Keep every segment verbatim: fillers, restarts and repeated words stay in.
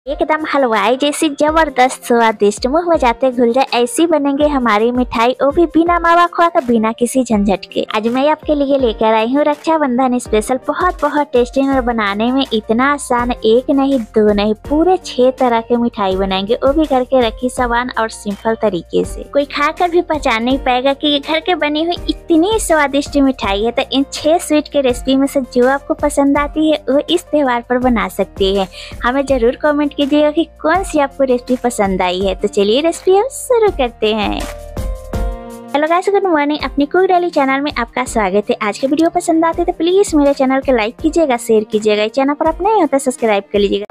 एकदम हलवाई जैसी जबरदस्त स्वादिष्ट, मुंह में जाते घुल जाए ऐसी बनेंगे हमारी मिठाई, वो भी बिना मावा खोआ का, बिना किसी झंझट के। आज मैं आपके लिए लेकर आई हूँ रक्षाबंधन स्पेशल, बहुत बहुत टेस्टी और बनाने में इतना आसान, एक नहीं दो नहीं पूरे छह तरह के मिठाई बनाएंगे, वो भी घर के रखी सामान और सिंपल तरीके से। कोई खाकर भी पहचान नहीं पाएगा कि ये घर के बनी हुई इतनी स्वादिष्ट मिठाई है। तो इन छह स्वीट के रेसिपी में से जो आपको पसंद आती है वो इस त्योहार पर बना सकती है। हमें जरूर कमेंट कीजिएगा कि कौन सी आपको रेसिपी पसंद आई है। तो चलिए रेसिपी हम शुरू करते हैं। Hello guys, good morning. अपनी कुक डेली चैनल में आपका स्वागत है। आज के वीडियो पसंद आते तो प्लीज मेरे चैनल को लाइक कीजिएगा, शेयर कीजिएगा, चैनल पर आप नए होता सब्सक्राइब कर लीजिएगा।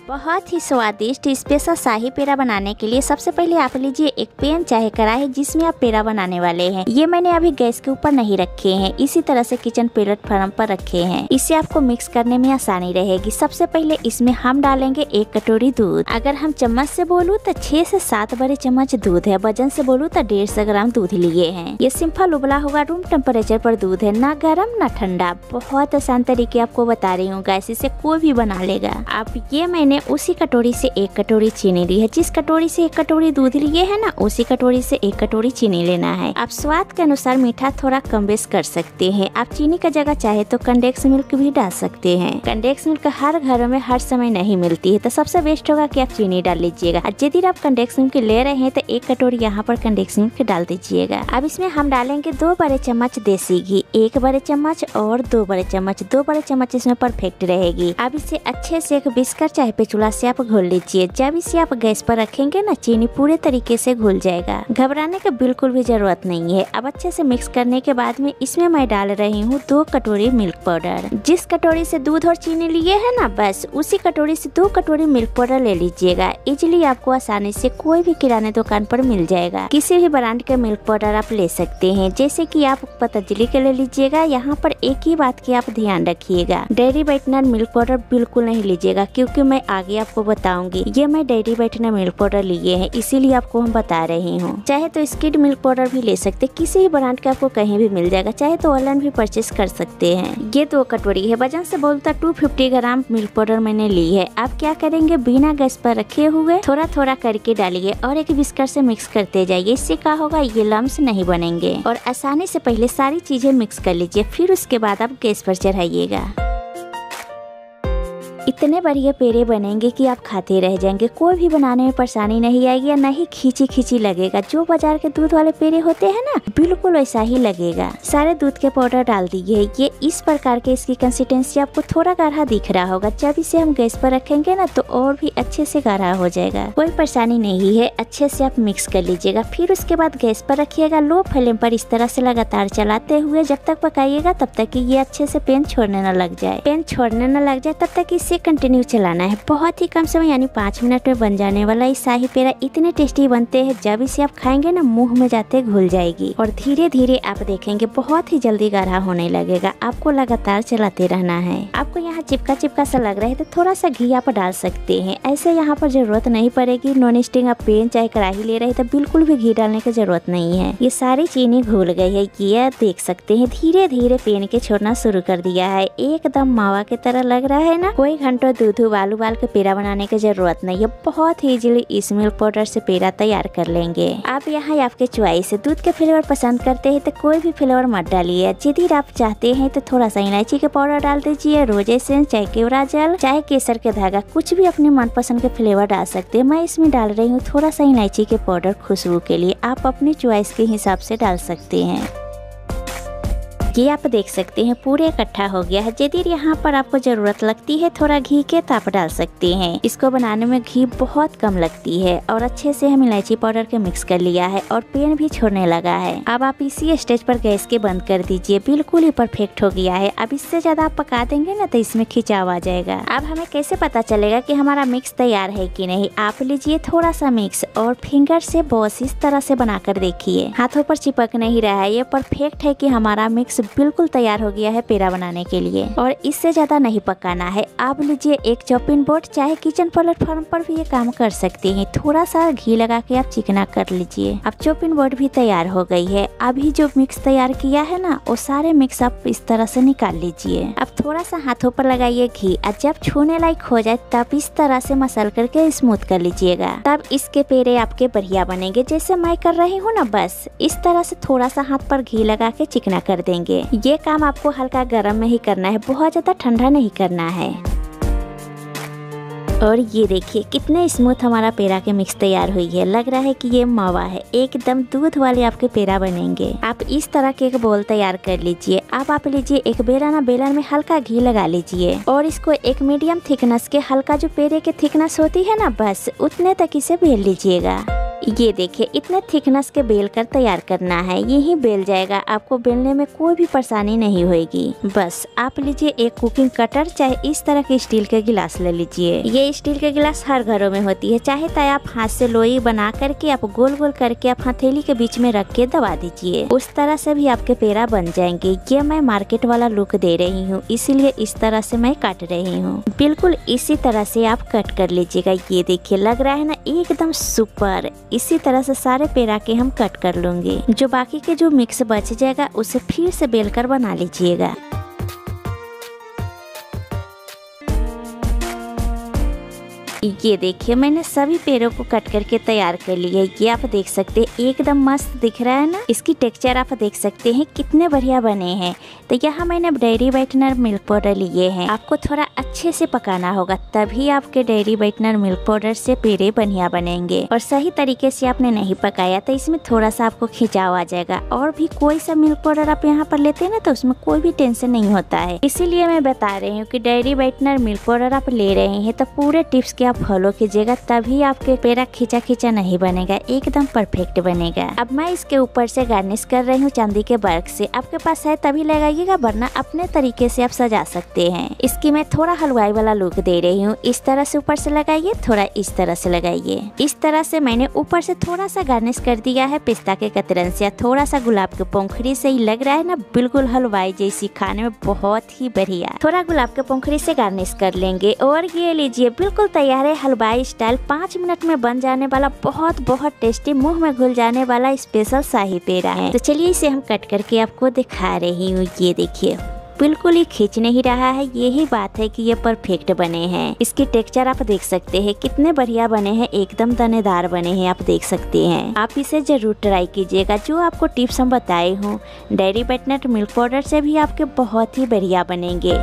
बहुत ही स्वादिष्ट स्पेशल शाही पेड़ा बनाने के लिए सबसे पहले आप लीजिए एक पैन चाहे कढ़ाई जिसमें आप पेड़ा बनाने वाले हैं। ये मैंने अभी गैस के ऊपर नहीं रखे हैं, इसी तरह से किचन प्लेटफॉर्म पर रखे हैं। इससे आपको मिक्स करने में आसानी रहेगी। सबसे पहले इसमें हम डालेंगे एक कटोरी दूध। अगर हम चम्मच से बोलूँ तो छह से सात बड़े चम्मच दूध है। वजन से बोलूँ तो डेढ़ सौ ग्राम दूध लिए हैं। ये सिंपल उबला हुआ रूम टेम्परेचर पर दूध है, ना गर्म ना ठंडा। बहुत आसान तरीके आपको बता रही हूँ, गैस से कोई भी बना लेगा। आप ये मैंने उसी कटोरी से एक कटोरी चीनी ली है। जिस कटोरी से एक कटोरी दूध लिए है ना, उसी कटोरी से एक कटोरी चीनी लेना है। आप स्वाद के अनुसार मीठा थोड़ा कम बेस कर सकते हैं। आप चीनी का जगह चाहे तो कंडेंस मिल्क भी डाल सकते हैं। कंडेंस मिल्क हर घरों में हर समय नहीं मिलती है, तो सबसे बेस्ट होगा कि आप चीनी डाल लीजिएगा। यदि आप कंडेंस मिल्क ले रहे हैं तो एक कटोरी यहाँ पर कंडेंस मिल्क डाल दीजिएगा। अब इसमें हम डालेंगे दो बड़े चम्मच देसी घी, एक बड़े चम्मच और दो बड़े चम्मच। दो बड़े चम्मच इसमें परफेक्ट रहेगी। अब इसे अच्छे से एक बिस्कर चाहे पेचुला से आप घोल लीजिए। जब इसे आप गैस पर रखेंगे ना, चीनी पूरे तरीके से घुल जाएगा। घबराने की बिल्कुल भी जरूरत नहीं है। अब अच्छे से मिक्स करने के बाद में इसमें मैं डाल रही हूँ दो कटोरी मिल्क पाउडर। जिस कटोरी से दूध और चीनी लिए है ना, बस उसी कटोरी से दो कटोरी मिल्क पाउडर ले लीजिएगा। इजिली आपको आसानी से कोई भी किराने दुकान पर मिल जाएगा। किसी भी ब्रांड के मिल्क पाउडर आप ले सकते हैं, जैसे कि आप पतंजलि के ले लीजिएगा। यहाँ पर एक ही बात की आप ध्यान रखिएगा, डेयरी व्हाइटनर मिल्क पाउडर बिल्कुल नहीं लीजिएगा, क्योंकि मैं आगे आपको बताऊंगी। ये मैं डेयरी व्हाइटनर मिल्क पाउडर लिए हैं, इसीलिए आपको हम बता रही हूँ। चाहे तो स्किड मिल्क पाउडर भी ले सकते, किसी भी ब्रांड का आपको कहीं भी मिल जाएगा। चाहे तो ऑनलाइन भी परचेस कर सकते हैं। ये दो कटोरी है, वजन से बोलता दो सौ पचास ग्राम मिल्क पाउडर मैंने ली है। आप क्या करेंगे, बिना गैस पर रखे हुए थोड़ा थोड़ा करके डालिए और एक बिस्कर से मिक्स करते जाइए। इससे क्या होगा, ये लम्स नहीं बनेंगे। और आसानी से पहले सारी चीजें मिक्स कर लीजिए, फिर उसके बाद आप गैस पर चढ़ाइएगा। इतने बढ़िया पेड़े बनेंगे कि आप खाते रह जाएंगे। कोई भी बनाने में परेशानी नहीं आएगी या नहीं खींची खींची लगेगा। जो बाजार के दूध वाले पेड़े होते हैं ना, बिल्कुल वैसा ही लगेगा। सारे दूध के पाउडर डाल दिए। ये इस प्रकार के इसकी कंसिस्टेंसी आपको थोड़ा गाढ़ा दिख रहा होगा। जब इसे हम गैस पर रखेंगे ना, तो और भी अच्छे से गाढ़ा हो जाएगा। कोई परेशानी नहीं है, अच्छे से आप मिक्स कर लीजिएगा। फिर उसके बाद गैस पर रखिएगा। लो फ्लेम पर इस तरह से लगातार चलाते हुए जब तक पकाइएगा, तब तक कि ये अच्छे से पेन छोड़ने न लग जाए। पेन छोड़ने न लग जाए तब तक इसे कंटिन्यू चलाना है। बहुत ही कम समय यानी पाँच मिनट में बन जाने वाला ये शाही पेड़ा इतने टेस्टी बनते हैं, जब इसे आप खाएंगे ना, मुंह में जाते घुल जाएगी। और धीरे धीरे आप देखेंगे बहुत ही जल्दी गाढ़ा होने लगेगा। आपको लगातार चलाते रहना है। आपको यहाँ चिपका चिपका सा लग रहा है तो थोड़ा सा घी आप डाल सकते हैं। ऐसे यहाँ पर जरूरत नहीं पड़ेगी। नॉन स्टिक आप पेन चाहे कढ़ाई ले रहे तो बिल्कुल भी घी डालने की जरूरत नहीं है। ये सारी चीनी घुल गई है, ये देख सकते हैं। धीरे धीरे पेन के छोड़ना शुरू कर दिया है। एकदम मावा की तरह लग रहा है ना। कोई घंटों दूध उबाल उबाल के पेड़ा बनाने की जरूरत नहीं है। बहुत ही इजीली इस मिल्क पाउडर से पेड़ा तैयार कर लेंगे। आप यहाँ आपके चॉइस है। दूध के फ्लेवर पसंद करते हैं तो कोई भी फ्लेवर मत डालिए। यदि आप चाहते हैं तो थोड़ा सा इलायची के पाउडर डाल दीजिए, रोज एसेंस, चाहे केवड़ा जल, चाहे केसर के धागा, कुछ भी अपने मनपसंद के फ्लेवर डाल सकते हैं। मैं इसमें डाल रही हूँ थोड़ा सा इलायची के पाउडर खुशबू के लिए। आप अपनी चॉइस के हिसाब से डाल सकते हैं। ये आप देख सकते हैं पूरे इकट्ठा हो गया है। यदि यहाँ पर आपको जरूरत लगती है थोड़ा घी के, तो आप डाल सकते हैं। इसको बनाने में घी बहुत कम लगती है। और अच्छे से हम इलायची पाउडर के मिक्स कर लिया है और पेन भी छोड़ने लगा है। अब आप इसी स्टेज पर गैस के बंद कर दीजिए। बिल्कुल ही परफेक्ट हो गया है। अब इससे ज्यादा आप पका देंगे ना तो इसमें खिंचाव आ जाएगा। अब हमें कैसे पता चलेगा कि हमारा मिक्स तैयार है कि नहीं? आप लीजिए थोड़ा सा मिक्स और फिंगर से बॉस इस तरह से बनाकर देखिए। हाथों पर चिपक नहीं रहा है। ये परफेक्ट है कि हमारा मिक्स बिल्कुल तैयार हो गया है पेड़ा बनाने के लिए। और इससे ज्यादा नहीं पकाना है। आप लीजिए एक चॉपिंग बोर्ड, चाहे किचन प्लेटफॉर्म पर भी ये काम कर सकते हैं। थोड़ा सा घी लगा के आप चिकना कर लीजिए। अब चॉपिंग बोर्ड भी तैयार हो गई है। अभी जो मिक्स तैयार किया है ना, वो सारे मिक्स आप इस तरह से निकाल लीजिए। अब थोड़ा सा हाथों पर लगाइए घी और जब छूने लायक हो जाए तब इस तरह से मसल करके स्मूथ कर लीजिएगा। तब इसके पेड़े आपके बढ़िया बनेंगे। जैसे मैं कर रही हूँ ना, बस इस तरह से थोड़ा सा हाथ पर घी लगा के चिकना कर देंगे। ये काम आपको हल्का गर्म में ही करना है, बहुत ज्यादा ठंडा नहीं करना है। और ये देखिए कितने स्मूथ हमारा पेड़ा के मिक्स तैयार हुई है। लग रहा है कि ये मावा है। एकदम दूध वाले आपके पेड़ा बनेंगे। आप इस तरह के एक बोल तैयार कर लीजिए। अब आप लीजिए एक बेलना, बेलन में हल्का घी लगा लीजिए और इसको एक मीडियम थिकनेस के, हल्का जो पेड़े के थिकनेस होती है ना, बस उतने तक इसे बेल लीजिएगा। ये देखिए इतने थिकनेस के बेल कर तैयार करना है, यही बेल जाएगा, आपको बेलने में कोई भी परेशानी नहीं होगी। बस आप लीजिए एक कुकिंग कटर, चाहे इस तरह के स्टील के गिलास ले लीजिए। ये स्टील के गिलास हर घरों में होती है, चाहे तो आप हाथ से लोई बना करके आप गोल गोल करके आप हथेली के बीच में रख के दबा दीजिए, उस तरह से भी आपके पेड़ा बन जाएंगे। ये मैं मार्केट वाला लुक दे रही हूँ, इसीलिए इस तरह से मैं काट रही हूँ। बिल्कुल इसी तरह से आप कट कर लीजिएगा। ये देखिए लग रहा है ना एकदम सुपर। इसी तरह से सारे पेड़ा के हम कट कर लूंगे। जो बाकी के जो मिक्स बच जाएगा उसे फिर से बेलकर बना लीजिएगा। ये देखिए मैंने सभी पेड़ों को कट करके तैयार कर लिया। ये आप देख सकते हैं एकदम मस्त दिख रहा है ना। इसकी टेक्सचर आप देख सकते हैं कितने बढ़िया बने हैं। तो यहाँ मैंने डेयरी व्हाइटनर मिल्क पाउडर लिए हैं। आपको थोड़ा अच्छे से पकाना होगा, तभी आपके डेयरी व्हाइटनर मिल्क पाउडर से पेड़े बढ़िया बनेंगे। और सही तरीके से आपने नहीं पकाया तो इसमें थोड़ा सा आपको खिंचाव आ जाएगा। और भी कोई सा मिल्क पाउडर आप यहाँ पर लेते हैं ना तो उसमें कोई भी टेंशन नहीं होता है। इसीलिए मैं बता रही हूँ कि डेयरी व्हाइटनर मिल्क पाउडर आप ले रहे हैं तो पूरे टिप्स के फॉलो कीजिएगा, तभी आपके पेड़ा खींचा खींचा नहीं बनेगा, एकदम परफेक्ट बनेगा। अब मैं इसके ऊपर से गार्निश कर रही हूँ चांदी के वर्क से। आपके पास है तभी लगाइएगा, वरना अपने तरीके से आप सजा सकते हैं। इसकी मैं थोड़ा हलवाई वाला लुक दे रही हूँ। इस तरह से ऊपर से लगाइए, थोड़ा इस तरह से लगाइए। इस तरह से मैंने ऊपर से थोड़ा सा गार्निश कर दिया है पिस्ता के कतरन से, थोड़ा सा गुलाब के पंखुड़ी से। ही लग रहा है ना बिल्कुल हलवाई जैसी, खाने में बहुत ही बढ़िया। थोड़ा गुलाब के पंखुड़ी से गार्निश कर लेंगे। और ये लीजिए बिल्कुल तैयार है हलवाई स्टाइल, पाँच मिनट में बन जाने वाला बहुत बहुत टेस्टी, मुंह में घुल जाने वाला स्पेशल शाही पेड़ा है। तो चलिए इसे हम कट करके आपको दिखा रही हूँ। ये देखिए बिल्कुल ही खींच नहीं रहा है, यही बात है कि ये परफेक्ट बने हैं। इसकी टेक्सचर आप देख सकते हैं कितने बढ़िया बने हैं, एकदम दानेदार बने हैं, आप देख सकते हैं। आप इसे जरूर ट्राई कीजिएगा। जो आपको टिप्स हम बताए हूँ डेयरी व्हाइटनर मिल्क पाउडर से भी आपके बहुत ही बढ़िया बनेंगे।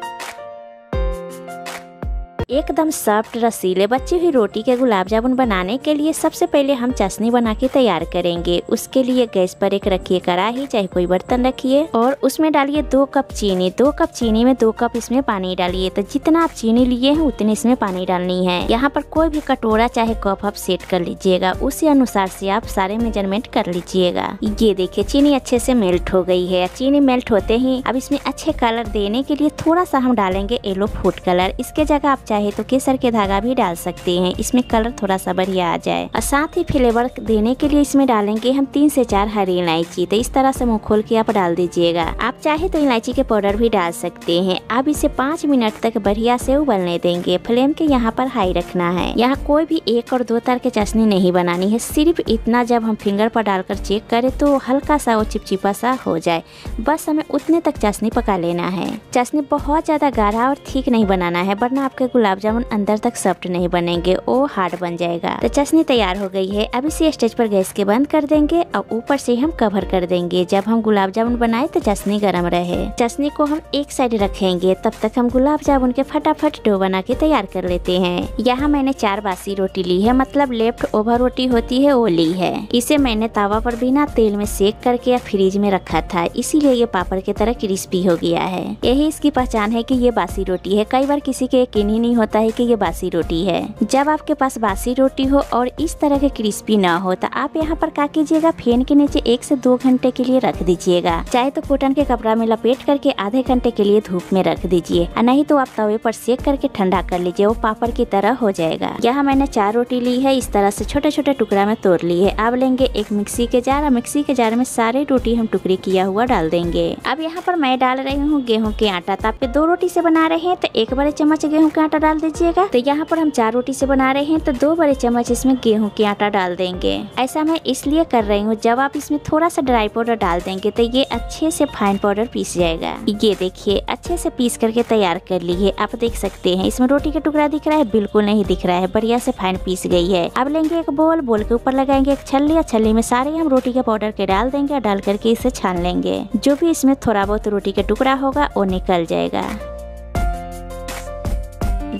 एकदम सॉफ्ट रसीले बचे हुई रोटी के गुलाब जामुन बनाने के लिए सबसे पहले हम चाशनी बना के तैयार करेंगे। उसके लिए गैस पर एक रखिए कढ़ाई, चाहे कोई बर्तन रखिए, और उसमें डालिए दो कप चीनी। दो कप चीनी में दो कप इसमें पानी डालिए। तो जितना आप चीनी लिए हैं उतनी इसमें पानी डालनी है। यहाँ पर कोई भी कटोरा चाहे कप आप सेट कर लीजिएगा, उसी अनुसार से आप सारे मेजरमेंट कर लीजिएगा। ये देखिए चीनी अच्छे से मेल्ट हो गई है। चीनी मेल्ट होते ही अब इसमें अच्छे कलर देने के लिए थोड़ा सा हम डालेंगे येलो फूड कलर। इसके जगह आप चाहे तो केसर के धागा भी डाल सकते हैं, इसमें कलर थोड़ा सा बढ़िया आ जाए। और साथ ही फ्लेवर देने के लिए इसमें डालेंगे हम तीन से चार हरी इलायची। तो इस तरह से मुंह खोल के आप डाल दीजिएगा। आप चाहे तो इलायची के पाउडर भी डाल सकते हैं। अब इसे पाँच मिनट तक बढ़िया से उबलने देंगे। फ्लेम के यहाँ पर हाई रखना है। यहाँ कोई भी एक और दो तरह की चाशनी नहीं बनानी है, सिर्फ इतना जब हम फिंगर पर डालकर चेक करें तो हल्का सा वो चिपचिपा सा हो जाए, बस हमें उतने तक चाशनी पका लेना है। चाशनी बहुत ज्यादा गाढ़ा और ठीक नहीं बनाना है, वरना आपके गुलाब जामुन अंदर तक सॉफ्ट नहीं बनेंगे, वो हार्ड बन जाएगा। तो चाशनी तैयार हो गई है। अब इसे स्टेज पर गैस के बंद कर देंगे और ऊपर से हम कवर कर देंगे। जब हम गुलाब जामुन बनाए तो चाशनी गर्म रहे। चाशनी को हम एक साइड रखेंगे, तब तक हम गुलाब जामुन के फटाफट डो बना के तैयार कर लेते हैं। यहाँ मैंने चार बासी रोटी ली है, मतलब लेफ्ट ओवर रोटी होती है वो ली है। इसे मैंने तावा पर बिना तेल में सेक करके या फ्रिज में रखा था, इसीलिए ये पापड़ की तरह क्रिस्पी हो गया है। यही इसकी पहचान है कि ये बासी रोटी है। कई बार किसी के यकीन ही नहीं होता है कि ये बासी रोटी है। जब आपके पास बासी रोटी हो और इस तरह के क्रिस्पी ना हो तो आप यहाँ पर क्या कीजिएगा, फैन के नीचे एक से दो घंटे के लिए रख दीजिएगा। चाहे तो कॉटन के कपड़ा में लपेट करके आधे घंटे के लिए धूप में रख दीजिए, और नहीं तो आप तवे पर सेक करके ठंडा कर लीजिए, वो पापड़ की तरह हो जाएगा। यहाँ मैंने चार रोटी ली है, इस तरह से छोटे छोटे टुकड़ा में तोड़ ली है। अब लेंगे एक मिक्सी के जार, और मिक्सी के जार में सारे रोटी हम टुकड़ी किया हुआ डाल देंगे। अब यहाँ पर मैं डाल रही हूँ गेहूँ के आटा। तो आप दो रोटी से बना रहे हैं तो एक बड़े चम्मच गेहूँ का आटा डाल दीजिएगा। तो यहाँ पर हम चार रोटी से बना रहे हैं तो दो बड़े चम्मच इसमें गेहूं के आटा डाल देंगे। ऐसा मैं इसलिए कर रही हूँ, जब आप इसमें थोड़ा सा ड्राई पाउडर डाल देंगे तो ये अच्छे से फाइन पाउडर पीस जाएगा। ये देखिए अच्छे से पीस करके तैयार कर ली है। आप देख सकते हैं इसमें रोटी का टुकड़ा दिख रहा है, बिल्कुल नहीं दिख रहा है, बढ़िया से फाइन पीस गई है। अब लेंगे एक बोल, बोल के ऊपर लगाएंगे एक छल्ली, या छल्ली में सारे हम रोटी के पाउडर के डाल देंगे और डाल करके इसे छान लेंगे। जो भी इसमें थोड़ा बहुत रोटी का टुकड़ा होगा वो निकल जाएगा।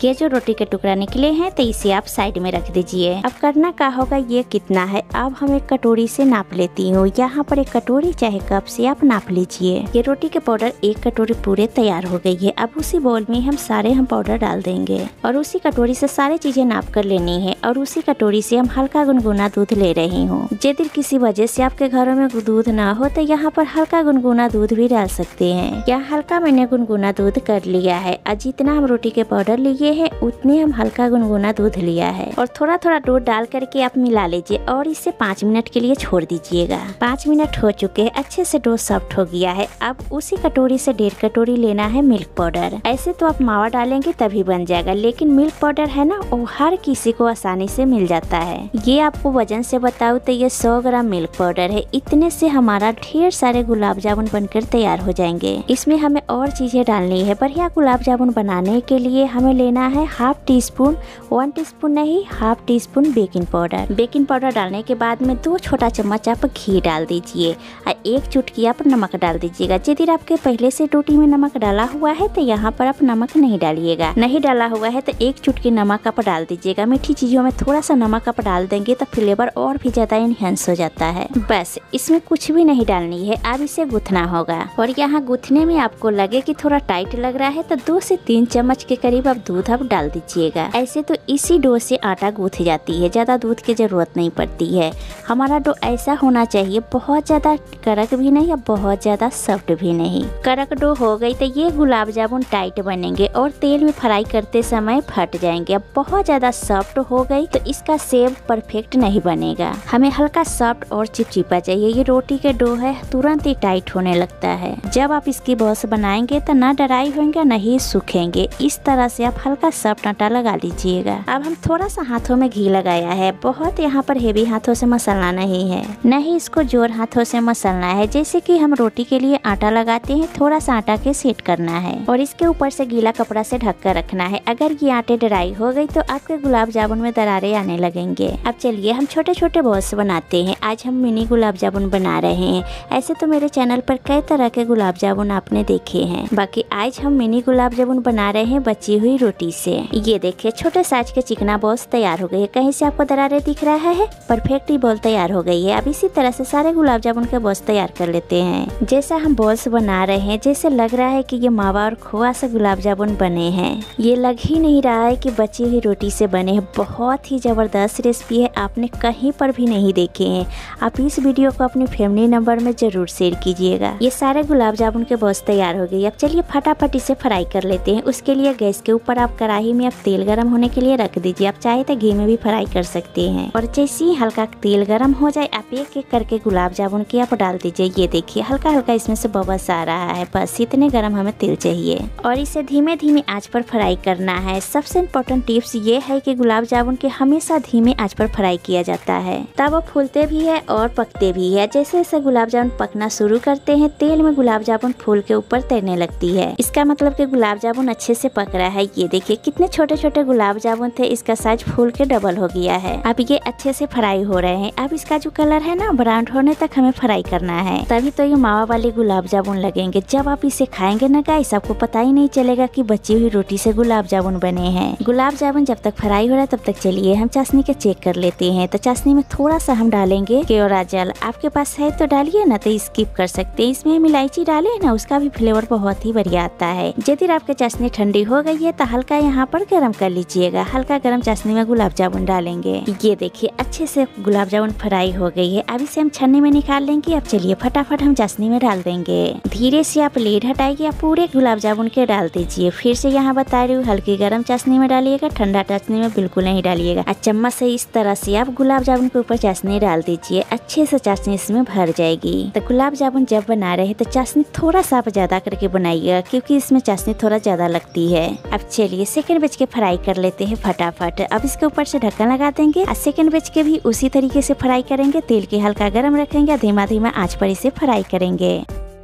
ये जो रोटी के टुकड़ा निकले हैं तो इसे आप साइड में रख दीजिए। अब करना क्या होगा, ये कितना है अब हम एक कटोरी से नाप लेती हूँ। यहाँ पर एक कटोरी चाहे कप से आप नाप लीजिए। ये रोटी के पाउडर एक कटोरी पूरे तैयार हो गई है। अब उसी बोल में हम सारे हम पाउडर डाल देंगे और उसी कटोरी से सारी चीजें नाप कर लेनी है। और उसी कटोरी से हम हल्का गुनगुना दूध ले रही हूँ। यदि किसी वजह से आपके घरों में दूध ना हो तो यहाँ पर हल्का गुनगुना दूध भी डाल सकते हैं। यहाँ हल्का मैंने गुनगुना दूध कर लिया है और जितना हम रोटी के पाउडर लिए हैं उतने हम हल्का गुनगुना दूध लिया है। और थोड़ा थोड़ा दूध डाल करके आप मिला लीजिए और इसे पाँच मिनट के लिए छोड़ दीजिएगा। पाँच मिनट हो चुके हैं, अच्छे से डो सॉफ्ट हो गया है। अब उसी कटोरी से डेढ़ कटोरी लेना है मिल्क पाउडर। ऐसे तो आप मावा डालेंगे तभी बन जाएगा, लेकिन मिल्क पाउडर है ना वो हर किसी को आसानी से मिल जाता है। ये आपको वजन से बताऊँ तो ये सौ ग्राम मिल्क पाउडर है। इतने से हमारा ढेर सारे गुलाब जामुन बनकर तैयार हो जाएंगे। इसमें हमें और चीजें डालनी है। बढ़िया गुलाब जामुन बनाने के लिए हमें लेना है half teaspoon, one teaspoon नहीं half teaspoon baking powder. Baking powder डालने के बाद में दो छोटा चम्मच आप घी डाल दीजिए और एक चुटकी आप नमक डाल दीजिएगा। यदि आपके पहले से रोटी में नमक डाला हुआ है तो यहाँ पर आप नमक नहीं डालिएगा। नहीं डाला हुआ है तो एक चुटकी नमक आप डाल दीजिएगा। मीठी चीजों में थोड़ा सा नमक आप डाल देंगे तो फ्लेवर और भी ज्यादा इनहेंस हो जाता है। बस इसमें कुछ भी नहीं डालनी है। अब इसे गूथना होगा और यहाँ गूथने में आपको लगे कि थोड़ा टाइट लग रहा है तो दो से तीन चम्मच के करीब आप दूध आप डाल दीजिएगा। ऐसे तो इसी डो से आटा गूथ जाती है, ज्यादा दूध की जरूरत नहीं पड़ती है। हमारा डो ऐसा होना चाहिए, बहुत ज्यादा कड़क भी नहीं या बहुत ज्यादा सॉफ्ट भी नहीं। कड़क डो हो गई तो ये गुलाब जामुन टाइट बनेंगे और तेल में फ्राई करते समय फट जाएंगे। अब बहुत ज्यादा सॉफ्ट हो गई तो इसका शेप परफेक्ट नहीं बनेगा। हमें हल्का सॉफ्ट और चिपचिपा चाहिए। ये रोटी के डो है तुरंत ही टाइट होने लगता है। जब आप इसकी बॉस बनाएंगे तो ना ड्राई होंगे ना ही सूखेंगे। इस तरह से आप हल्का सॉफ्ट आटा लगा लीजिएगा। अब हम थोड़ा सा हाथों में घी लगाया है। बहुत यहाँ पर हेवी हाथों से मसलना नहीं है, नहीं इसको जोर हाथों से मसलना है। जैसे कि हम रोटी के लिए आटा लगाते हैं, थोड़ा सा आटा के सेट करना है और इसके ऊपर से गीला कपड़ा से ढक कर रखना है। अगर ये आटे ड्राई हो गई तो आपके गुलाब जामुन में दरारें आने लगेंगे। अब चलिए हम छोटे छोटे बॉल्स बनाते हैं। आज हम मिनी गुलाब जामुन बना रहे हैं। ऐसे तो मेरे चैनल पर कई तरह के गुलाब जामुन आपने देखे हैं, बाकी आज हम मिनी गुलाब जामुन बना रहे हैं बची हुई रोटी से। ये देखिए छोटे साइज के चिकना बॉल्स तैयार हो गए। कहीं से आपको दरारें दिख रहा है? परफेक्ट बॉल तैयार हो गई है। अब इसी तरह से सारे गुलाब जामुन के बॉल्स तैयार कर लेते हैं। जैसा हम बॉल्स बना रहे हैं, जैसे लग रहा है कि ये मावा और खोआ से गुलाब जामुन बने हैं। ये लग ही नहीं रहा है कि बची हुई रोटी से बने हैं। बहुत ही जबरदस्त रेसिपी है, आपने कहीं पर भी नहीं देखे हैं। आप इस वीडियो को अपनी फैमिली नंबर में जरूर शेयर कीजिएगा। ये सारे गुलाब जामुन के बॉल्स तैयार हो गए। अब चलिए फटाफट इसे फ्राई कर लेते हैं। उसके लिए गैस के ऊपर आप कढ़ाई में आप तेल गरम होने के लिए रख दीजिए। आप चाहे तो घी में भी फ्राई कर सकते हैं। और जैसे ही हल्का तेल गरम हो जाए आप एक एक करके गुलाब जामुन की आप डाल दीजिए। ये देखिए हल्का हल्का इसमें से बबल्स आ रहा है। बस इतने गरम हमें तेल चाहिए और इसे धीमे धीमे आंच पर फ्राई करना है। सबसे इम्पोर्टेंट टिप्स ये है कि गुलाब जामुन के हमेशा धीमे आंच पर फ्राई किया जाता है, तब वो फूलते भी है और पकते भी है। जैसे जैसे गुलाब जामुन पकना शुरू करते हैं तेल में गुलाब जामुन फूल के ऊपर तैरने लगती है। इसका मतलब कि गुलाब जामुन अच्छे से पक रहा है। ये देखिए कितने छोटे छोटे गुलाब जामुन थे, इसका साइज फूल के डबल हो गया है। अब ये अच्छे से फ्राई हो रहे हैं। अब इसका जो कलर है ना ब्राउन होने तक हमें फ्राई करना है, तभी तो ये मावा वाले गुलाब जामुन लगेंगे। जब आप इसे खाएंगे ना गाइस, आपको पता ही नहीं चलेगा कि बची हुई रोटी से गुलाब जामुन बने हैं। गुलाब जामुन जब तक फ्राई हो रहा है तब तक चलिए हम चाशनी के चेक कर लेते हैं। तो चाशनी में थोड़ा सा हम डालेंगे केवड़ा जल। आपके पास है तो डालिए ना, तो स्किप कर सकते हैं। इसमें हम इलायची डाले ना, उसका भी फ्लेवर बहुत ही बढ़िया आता है। यदि आपके चाशनी ठंडी हो गई है तो हल्का यहाँ पर गर्म कर लीजिएगा। हल्का गर्म चाशनी में गुलाब जामुन डालेंगे। ये देखिए अच्छे से गुलाब जामुन फ्राई हो गई है। अब इसे हम छन्नी में निकाल लेंगे। अब चलिए फटाफट हम चाशनी में डाल देंगे। धीरे से आप लीड हटाइए, आप पूरे गुलाब जामुन के डाल दीजिए। फिर से यहाँ बता रही हूँ हल्की गर्म चाशनी में डालिएगा, ठंडा चाशनी में बिल्कुल नहीं डालिएगा। चम्मच से इस तरह से आप गुलाब जामुन के ऊपर चाशनी डाल दीजिए। अच्छे से चाशनी इसमें भर जाएगी। तो गुलाब जामुन जब बना रहे हैं तो चाशनी थोड़ा सा आप ज्यादा करके बनाइएगा, क्योंकि इसमें चाशनी थोड़ा ज्यादा लगती है। अब चलिए सेकंड बैच के फ्राई कर लेते हैं फटाफट। अब इसके ऊपर से ढक्कन लगा देंगे और सेकंड बैच के भी उसी तरीके से फ्राई करेंगे। तेल के हल्का गर्म रखेंगे, धीमा धीमा आंच पर इसे फ्राई करेंगे।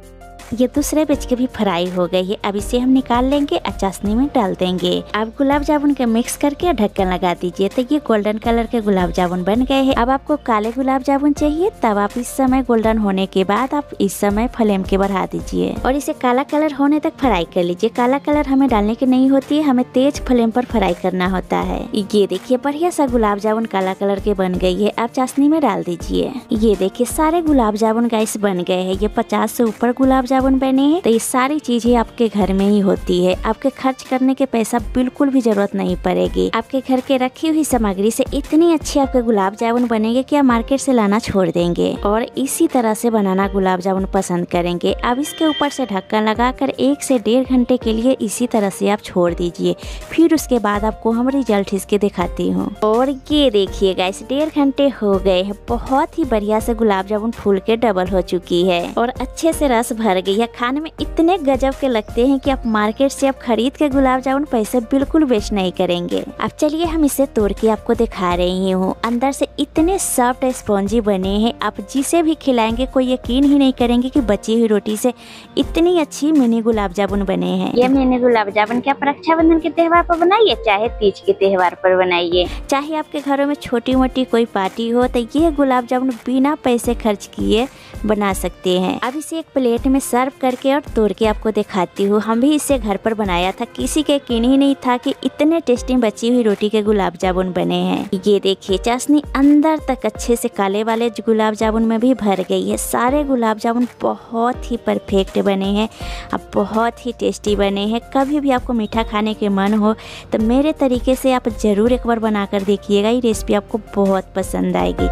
ये दूसरे बैच के भी फ्राई हो गई है। अब इसे हम निकाल लेंगे और चाशनी में डाल देंगे। अब गुलाब जामुन के मिक्स करके ढक्कन लगा दीजिए। तो ये गोल्डन कलर के गुलाब जामुन बन गए हैं। अब आपको काले गुलाब जामुन चाहिए तब आप इस समय गोल्डन होने के बाद आप इस समय फ्लेम के बढ़ा दीजिए और इसे काला कलर होने तक फ्राई कर लीजिए। काला कलर हमें डालने की नहीं होती है, हमें तेज फ्लेम पर फ्राई करना होता है। ये देखिए बढ़िया सा गुलाब जामुन काला कलर के बन गई है। आप चाशनी में डाल दीजिए। ये देखिए सारे गुलाब जामुन गाइस बन गए हैं। ये पचास से ऊपर गुलाब जामुन बने हैं। तो ये सारी चीजें आपके घर में ही होती है। आपके खर्च करने के पैसा बिल्कुल भी जरूरत नहीं पड़ेगी। आपके घर के रखी हुई सामग्री से इतनी अच्छी आपके गुलाब जामुन बनेंगे कि आप मार्केट से लाना छोड़ देंगे और इसी तरह से बनाना गुलाब जामुन पसंद करेंगे। अब इसके ऊपर से ढक्कन लगाकर एक से डेढ़ घंटे के लिए इसी तरह से आप छोड़ दीजिए। फिर उसके बाद आपको हम रिजल्ट इसके दिखाती हूँ। और ये देखिए गाइस डेढ़ घंटे हो गए हैं। बहुत ही बढ़िया से गुलाब जामुन फूल के डबल हो चुकी है और अच्छे से रस भर गई है। खाने में इतने गजब के लगते हैं कि आप मार्केट से आप खरीद के गुलाब जामुन पैसे बिल्कुल वेस्ट नहीं करेंगे। अब चलिए हम इसे तोड़ के आपको दिखा रही हूँ। अंदर से इतने सॉफ्ट स्पॉन्जी बने हैं, आप जिसे भी खिलाएंगे कोई यकीन ही नहीं करेंगे कि बची हुई रोटी से इतनी अच्छी मिनी गुलाब जामुन बने हैं। ये मिनी गुलाब जामुन क्या रक्षाबंधन के त्योहार पर बनाइए, चाहे तीज के त्योहार पर बनाइए, चाहे आपके घरों में छोटी मोटी कोई पार्टी हो तो ये गुलाब जामुन बिना पैसे खर्च किए बना सकते हैं। अब इसे एक प्लेट में सर्व करके और तोड़ के आपको दिखाती हूँ। हम भी इसे घर पर बनाया था, किसी के यकीन ही नहीं था कि इतने टेस्टी बची हुई रोटी के गुलाब जामुन बने हैं। ये देखिए चाशनी अंदर तक अच्छे से काले वाले गुलाब जामुन में भी भर गई है। सारे गुलाब जामुन बहुत ही परफेक्ट बने हैं, अब बहुत ही टेस्टी बने हैं। कभी भी आपको मीठा खाने के मन हो तो मेरे तरीके से आप जरूर एक बार बनाकर देखिएगा। ये रेसिपी आपको बहुत पसंद आएगी।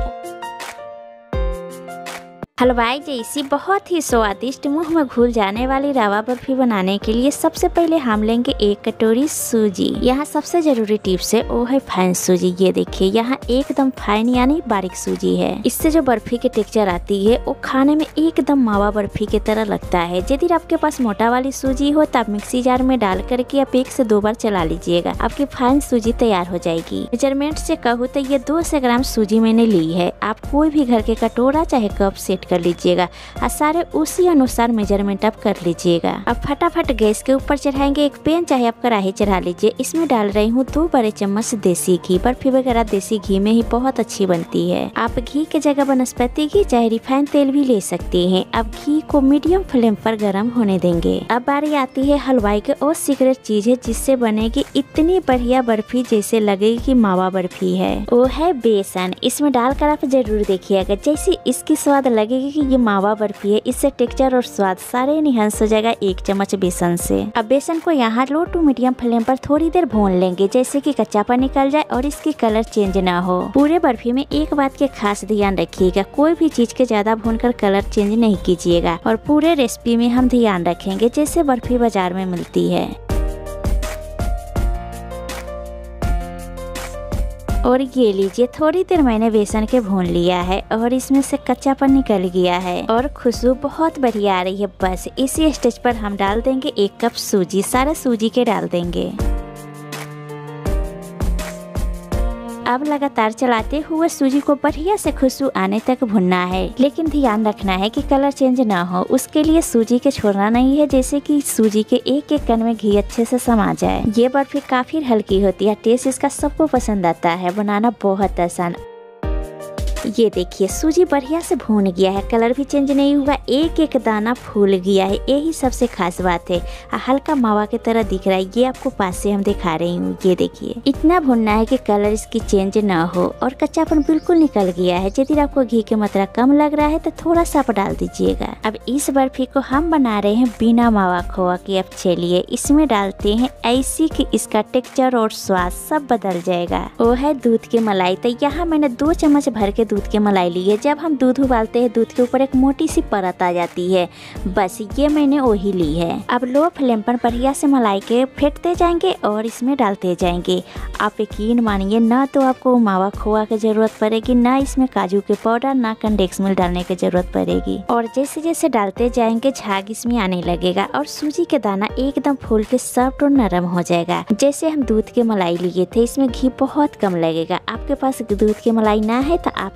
हलवाई जैसी बहुत ही स्वादिष्ट मुंह में घुल जाने वाली रवा बर्फी बनाने के लिए सबसे पहले हम लेंगे एक कटोरी सूजी। यहाँ सबसे जरूरी टिप्स है वो है फाइन सूजी। ये देखिए यहाँ एकदम फाइन यानी बारीक सूजी है। इससे जो बर्फी की टेक्सचर आती है वो खाने में एकदम मावा बर्फी की तरह लगता है। यदि आपके पास मोटा वाली सूजी हो तो आप मिक्सी जार में डाल करके आप एक से दो बार चला लीजिएगा, आपकी फाइन सूजी तैयार हो जाएगी। मेजरमेंट से कहूँ तो ये दो सौ ग्राम सूजी मैंने ली है। आप कोई भी घर के कटोरा चाहे कप सेट कर लीजिएगा और सारे उसी अनुसार मेजरमेंट आप कर लीजिएगा। अब फटाफट गैस के ऊपर चढ़ाएंगे एक पैन चाहे आप कढ़ाई चढ़ा लीजिए। इसमें डाल रही हूँ दो बड़े चम्मच देसी घी। बर्फी वगैरह देसी घी में ही बहुत अच्छी बनती है। आप घी के जगह वनस्पति घी चाहे रिफाइंड तेल भी ले सकते हैं। अब घी को मीडियम फ्लेम पर गर्म होने देंगे। अब बारी आती है हलवाई के और सीक्रेट चीज है जिससे बनेगी इतनी बढ़िया बर्फी जैसे लगेगी कि मावा बर्फी है, वो है बेसन। इसमें डालकर आप जरूर देखिएगा, जैसे इसकी स्वाद लगेगी कि ये मावा बर्फी है। इससे टेक्सचर और स्वाद सारे निहांस हो जाएगा एक चम्मच बेसन से। अब बेसन को यहाँ लो टू मीडियम फ्लेम पर थोड़ी देर भून लेंगे जैसे कि कच्चापन निकल जाए और इसकी कलर चेंज ना हो। पूरे बर्फी में एक बात के खास ध्यान रखिएगा, कोई भी चीज के ज्यादा भूनकर कलर चेंज नहीं कीजिएगा। और पूरे रेसिपी में हम ध्यान रखेंगे जैसे बर्फी बाजार में मिलती है। और ये लीजिए थोड़ी देर मैंने बेसन के भून लिया है और इसमें से कच्चापन निकल गया है और खुशबू बहुत बढ़िया आ रही है। बस इसी स्टेज पर हम डाल देंगे एक कप सूजी। सारा सूजी के डाल देंगे। अब लगातार चलाते हुए सूजी को बढ़िया से खुशबू आने तक भुनना है, लेकिन ध्यान रखना है कि कलर चेंज ना हो। उसके लिए सूजी के छोड़ना नहीं है, जैसे कि सूजी के एक एक कण में घी अच्छे से समा जाए। ये बर्फी काफी हल्की होती है, टेस्ट इसका सबको पसंद आता है, बनाना बहुत आसान। ये देखिए सूजी बढ़िया से भून गया है, कलर भी चेंज नहीं हुआ, एक एक दाना फूल गया है। यही सबसे खास बात है, हल्का मावा की तरह दिख रहा है। ये आपको पास से हम दिखा रही हूँ। ये देखिए इतना भूनना है कि कलर इसकी चेंज ना हो और कच्चापन बिल्कुल निकल गया है। यदि आपको घी की मात्रा कम लग रहा है तो थोड़ा सा आप डाल दीजिएगा। अब इस बर्फी को हम बना रहे हैं बिना मावा खोआ के। अब चलिए इसमें डालते हैं ऐसी कि इसका टेक्सचर और स्वाद सब बदल जाएगा, वो है दूध की मलाई। तो यहाँ मैंने दो चम्मच भर के दूध की मलाई ली है। जब हम दूध उबालते हैं दूध के ऊपर एक मोटी सी परत आ जाती है, बस ये मैंने वही ली है। अब लो फ्लेम पर बढ़िया से मलाई के फेंटते जाएंगे और इसमें डालते जाएंगे। आप यकीन मानिए ना तो आपको मावा खोआ की जरूरत पड़ेगी, ना इसमें काजू के पाउडर, ना कंडेंस मिल्क डालने की जरूरत पड़ेगी। और जैसे जैसे डालते जाएंगे झाग इसमें आने लगेगा और सूजी के दाना एकदम फूल के सॉफ्ट और नरम हो जाएगा। जैसे हम दूध के मलाई लिए थे, इसमें घी बहुत कम लगेगा। आपके पास दूध की मलाई ना है तो आप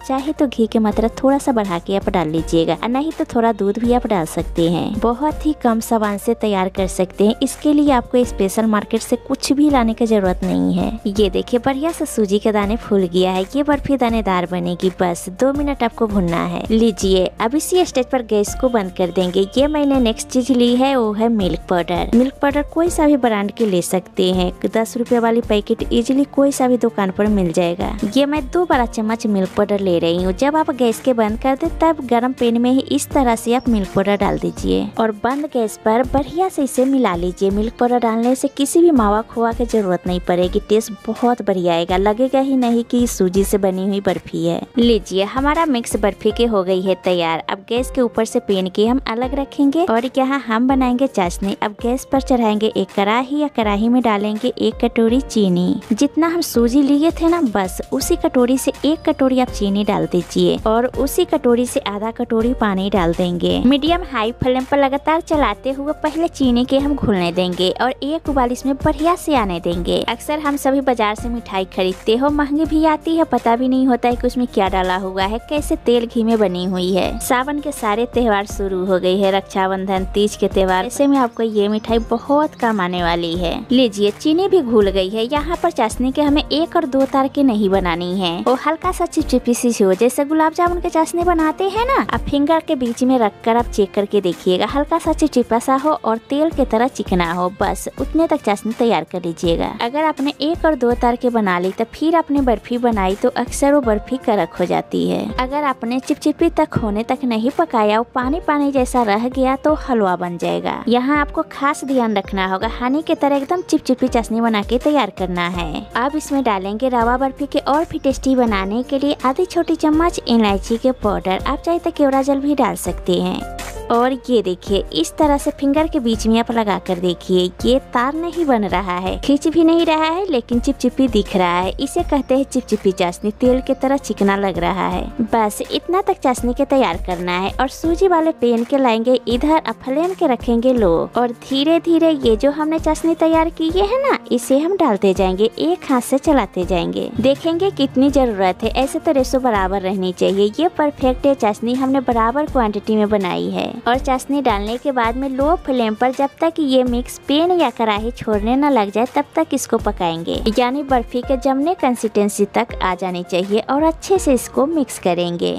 चाहे तो घी की मात्रा थोड़ा सा बढ़ा के आप डाल लीजिएगा, नहीं तो थोड़ा दूध भी आप डाल सकते हैं। बहुत ही कम सामान से तैयार कर सकते हैं। इसके लिए आपको स्पेशल मार्केट से कुछ भी लाने की जरूरत नहीं है। ये देखिए बढ़िया से सूजी के दाने फूल गया है। ये बर्फी दानेदार बनेगी। बस दो मिनट आपको भुनना है। लीजिए अब इसी स्टेज पर गैस को बंद कर देंगे। ये मैंने नेक्स्ट चीज ली है वो है मिल्क पाउडर। मिल्क पाउडर कोई सा भी ब्रांड के ले सकते हैं। दस रुपए वाली पैकेट इजीली कोई सा भी दुकान पर मिल जाएगा। ये मैं दो बड़ा चम्मच मिल्क पाउडर ले रही हूँ। जब आप गैस के बंद कर दे तब गर्म पैन में ही इस तरह से आप मिल्क पाउडर डाल दीजिए और बंद गैस पर बढ़िया से इसे मिला लीजिए। मिल्क पाउडर डालने से किसी भी मावा खोआ की जरूरत नहीं पड़ेगी। टेस्ट बहुत बढ़िया आएगा, लगेगा ही नहीं कि सूजी से बनी हुई बर्फी है। लीजिए हमारा मिक्स बर्फी के हो गई है तैयार। अब गैस के ऊपर से पेन के हम अलग रखेंगे और यहाँ हम बनाएंगे चाशनी। अब गैस पर चढ़ाएंगे एक कढ़ाई या कढ़ाई में डालेंगे एक कटोरी चीनी। जितना हम सूजी लिए थे ना बस उसी कटोरी से एक कटोरी आप चीनी डाल दीजिए और उसी कटोरी से आधा कटोरी पानी डाल देंगे। मीडियम हाई फ्लेम पर लगातार चलाते हुए पहले चीनी के हम घुलने देंगे और एक उबाल इसमें बढ़िया से आने देंगे। अक्सर हम सभी बाजार से मिठाई खरीदते हो, महंगी भी आती है, पता भी नहीं होता है कि उसमें क्या डाला हुआ है, कैसे तेल घी में बनी हुई है। सावन के सारे त्योहार शुरू हो गई है, रक्षाबंधन, तीज के त्योहार, ऐसे में आपको ये मिठाई बहुत काम आने वाली है। लीजिए चीनी भी घुल गई है। यहाँ पर चाशनी के हमें एक और दो तार के नहीं बनानी है, वो हल्का सा चिपचिपी सी हो, जैसे गुलाब जामुन के चाशनी बनाते हैं ना। अब फिंगर के बीच में रख कर आप चेक करके देखिएगा, हल्का सा चिपचिपा सा हो और तेल की तरह चिकना हो, बस उतने तक चाशनी तैयार कर लीजिएगा। अगर आपने एक और दो तार के बना ली तो फिर आपने बर्फी बनाई तो अक्सर वो बर्फी कड़क हो जाती है। अगर आपने चिपचिपी तक होने तक नहीं पकाया, वो पानी पानी जैसा रह गया तो हलवा बन जाएगा। यहाँ आपको खास ध्यान रखना होगा, हनी की तरह एकदम चिपचिपी चाशनी बना के तैयार करना है। अब इसमें डालेंगे रवा बर्फी के और भी टेस्टी बनाने के लिए आधी छोटी चम्मच इलायची के पाउडर। आप चाहे तो केवड़ा जल भी डाल सकते हैं। और ये देखिए इस तरह से फिंगर के बीच में आप लगा कर देखिए, ये तार नहीं बन रहा है, खींच भी नहीं रहा है, लेकिन चिपचिपी दिख रहा है। इसे कहते हैं चिपचिपी चाशनी, तेल की तरह चिकना लग रहा है। बस इतना तक चाशनी के तैयार करना है और सूजी वाले पेन के लाएंगे इधर, अब फ्लेम के रखेंगे लो और धीरे धीरे ये जो हमने चाशनी तैयार की है ना, इसे हम डालते जाएंगे, एक हाथ से चलाते जाएंगे। देखेंगे कितनी जरूरत है। ऐसे तो रेशो बराबर रहनी चाहिए। ये परफेक्ट है, चाशनी हमने बराबर क्वांटिटी में बनाई है। और चाशनी डालने के बाद में लो फ्लेम पर जब तक ये मिक्स पेन या कढ़ाई छोड़ने न लग जाए तब तक इसको पकाएंगे, यानी बर्फी के जमने कंसिस्टेंसी तक आ जानी चाहिए और अच्छे से इसको मिक्स करेंगे।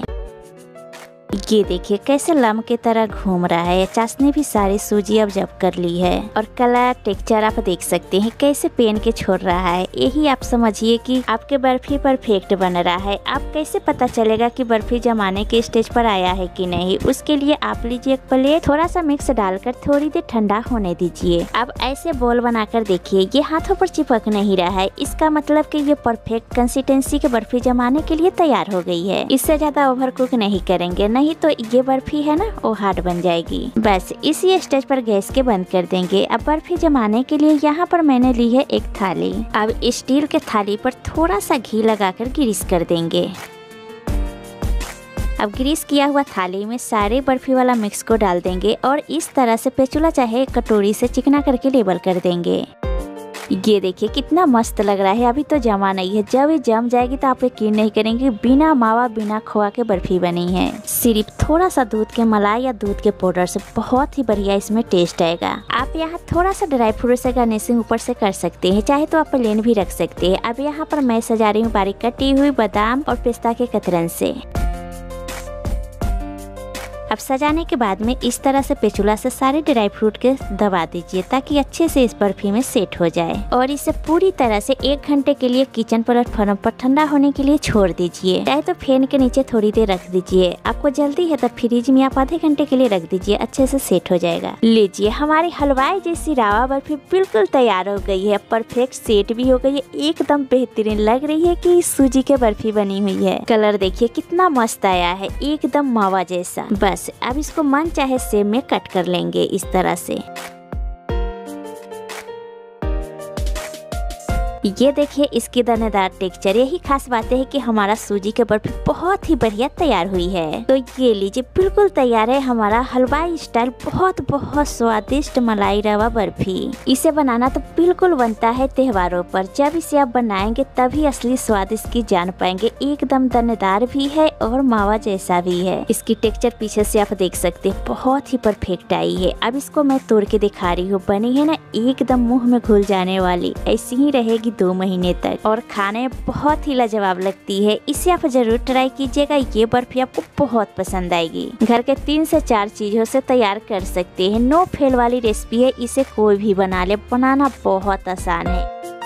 ये देखिए कैसे लम के तरह घूम रहा है। चाशनी भी सारी सूजी अब जब कर ली है और कलर टेक्सचर आप देख सकते हैं कैसे पेन के छोड़ रहा है। यही आप समझिए कि आपके बर्फी परफेक्ट बन रहा है। आप कैसे पता चलेगा कि बर्फी जमाने के स्टेज पर आया है कि नहीं, उसके लिए आप लीजिए एक प्लेट, थोड़ा सा मिक्स डालकर थोड़ी देर ठंडा होने दीजिए। अब ऐसे बॉल बनाकर देखिए, ये हाथों पर चिपक नहीं रहा है, इसका मतलब कि ये परफेक्ट कंसिस्टेंसी के बर्फी जमाने के लिए तैयार हो गई है। इससे ज्यादा ओवर कुक नहीं करेंगे, नहीं तो ये बर्फी है ना वो हार्ड बन जाएगी। बस इसी स्टेज पर गैस के बंद कर देंगे। अब बर्फी जमाने के लिए यहाँ पर मैंने ली है एक थाली। अब स्टील के थाली पर थोड़ा सा घी लगाकर ग्रीस कर देंगे। अब ग्रीस किया हुआ थाली में सारे बर्फी वाला मिक्स को डाल देंगे और इस तरह से पेचुला चाहे कटोरी से चिकना करके लेबल कर देंगे। ये देखिए कितना मस्त लग रहा है। अभी तो जमा नहीं है, जब ये जम जाएगी तो आप यकीन नहीं करेंगे बिना मावा बिना खोआ के बर्फी बनी है। सिर्फ थोड़ा सा दूध के मलाई या दूध के पाउडर से बहुत ही बढ़िया इसमें टेस्ट आएगा। आप यहाँ थोड़ा सा ड्राई फ्रूट से गार्निशिंग ऊपर से कर सकते हैं, चाहे तो आप प्लेन भी रख सकते हैं। अब यहाँ पर मैं सजा रही हूँ बारीक कटी हुई बादाम और पिस्ता के कतरन से। अब सजाने के बाद में इस तरह से पेचुला से सारे ड्राई फ्रूट के दबा दीजिए ताकि अच्छे से इस बर्फी में सेट हो जाए और इसे पूरी तरह से एक घंटे के लिए किचन प्लेटफॉर्म पर ठंडा होने के लिए छोड़ दीजिए। चाहे तो फैन के नीचे थोड़ी देर रख दीजिए। आपको जल्दी है तो फ्रिज में आप आधे घंटे के लिए रख दीजिए, अच्छे से सेट हो जाएगा। लीजिए हमारी हलवाई जैसी रावा बर्फी बिल्कुल तैयार हो गई है, परफेक्ट सेट भी हो गई है, एकदम बेहतरीन लग रही है कि सूजी के बर्फी बनी हुई है। कलर देखिए कितना मस्त आया है, एकदम मावा जैसा। बस अब इसको मन चाहे शेप में कट कर लेंगे इस तरह से। ये देखिए इसकी दानेदार टेक्सचर, यही खास बातें है कि हमारा सूजी के बर्फी बहुत ही बढ़िया तैयार हुई है। तो ये लीजिए बिल्कुल तैयार है हमारा हलवाई स्टाइल बहुत बहुत स्वादिष्ट मलाई रवा बर्फी। इसे बनाना तो बिल्कुल बनता है त्योहारों पर, जब इसे आप बनाएंगे तभी असली स्वाद इसकी जान पाएंगे। एकदम दानेदार भी है और मावा जैसा भी है। इसकी टेक्सचर पीछे से आप देख सकते हैं बहुत ही परफेक्ट आई है। अब इसको मैं तोड़ के दिखा रही हूँ, बनी है ना एकदम मुंह में घुल जाने वाली, ऐसी ही रहेगी दो महीने तक और खाने में बहुत ही लाजवाब लगती है। इसे आप जरूर ट्राई कीजिएगा, ये बर्फी आपको बहुत पसंद आएगी। घर के तीन से चार चीजों से तैयार कर सकते हैं, नो फेल वाली रेसिपी है, इसे कोई भी बना ले, बनाना बहुत आसान है।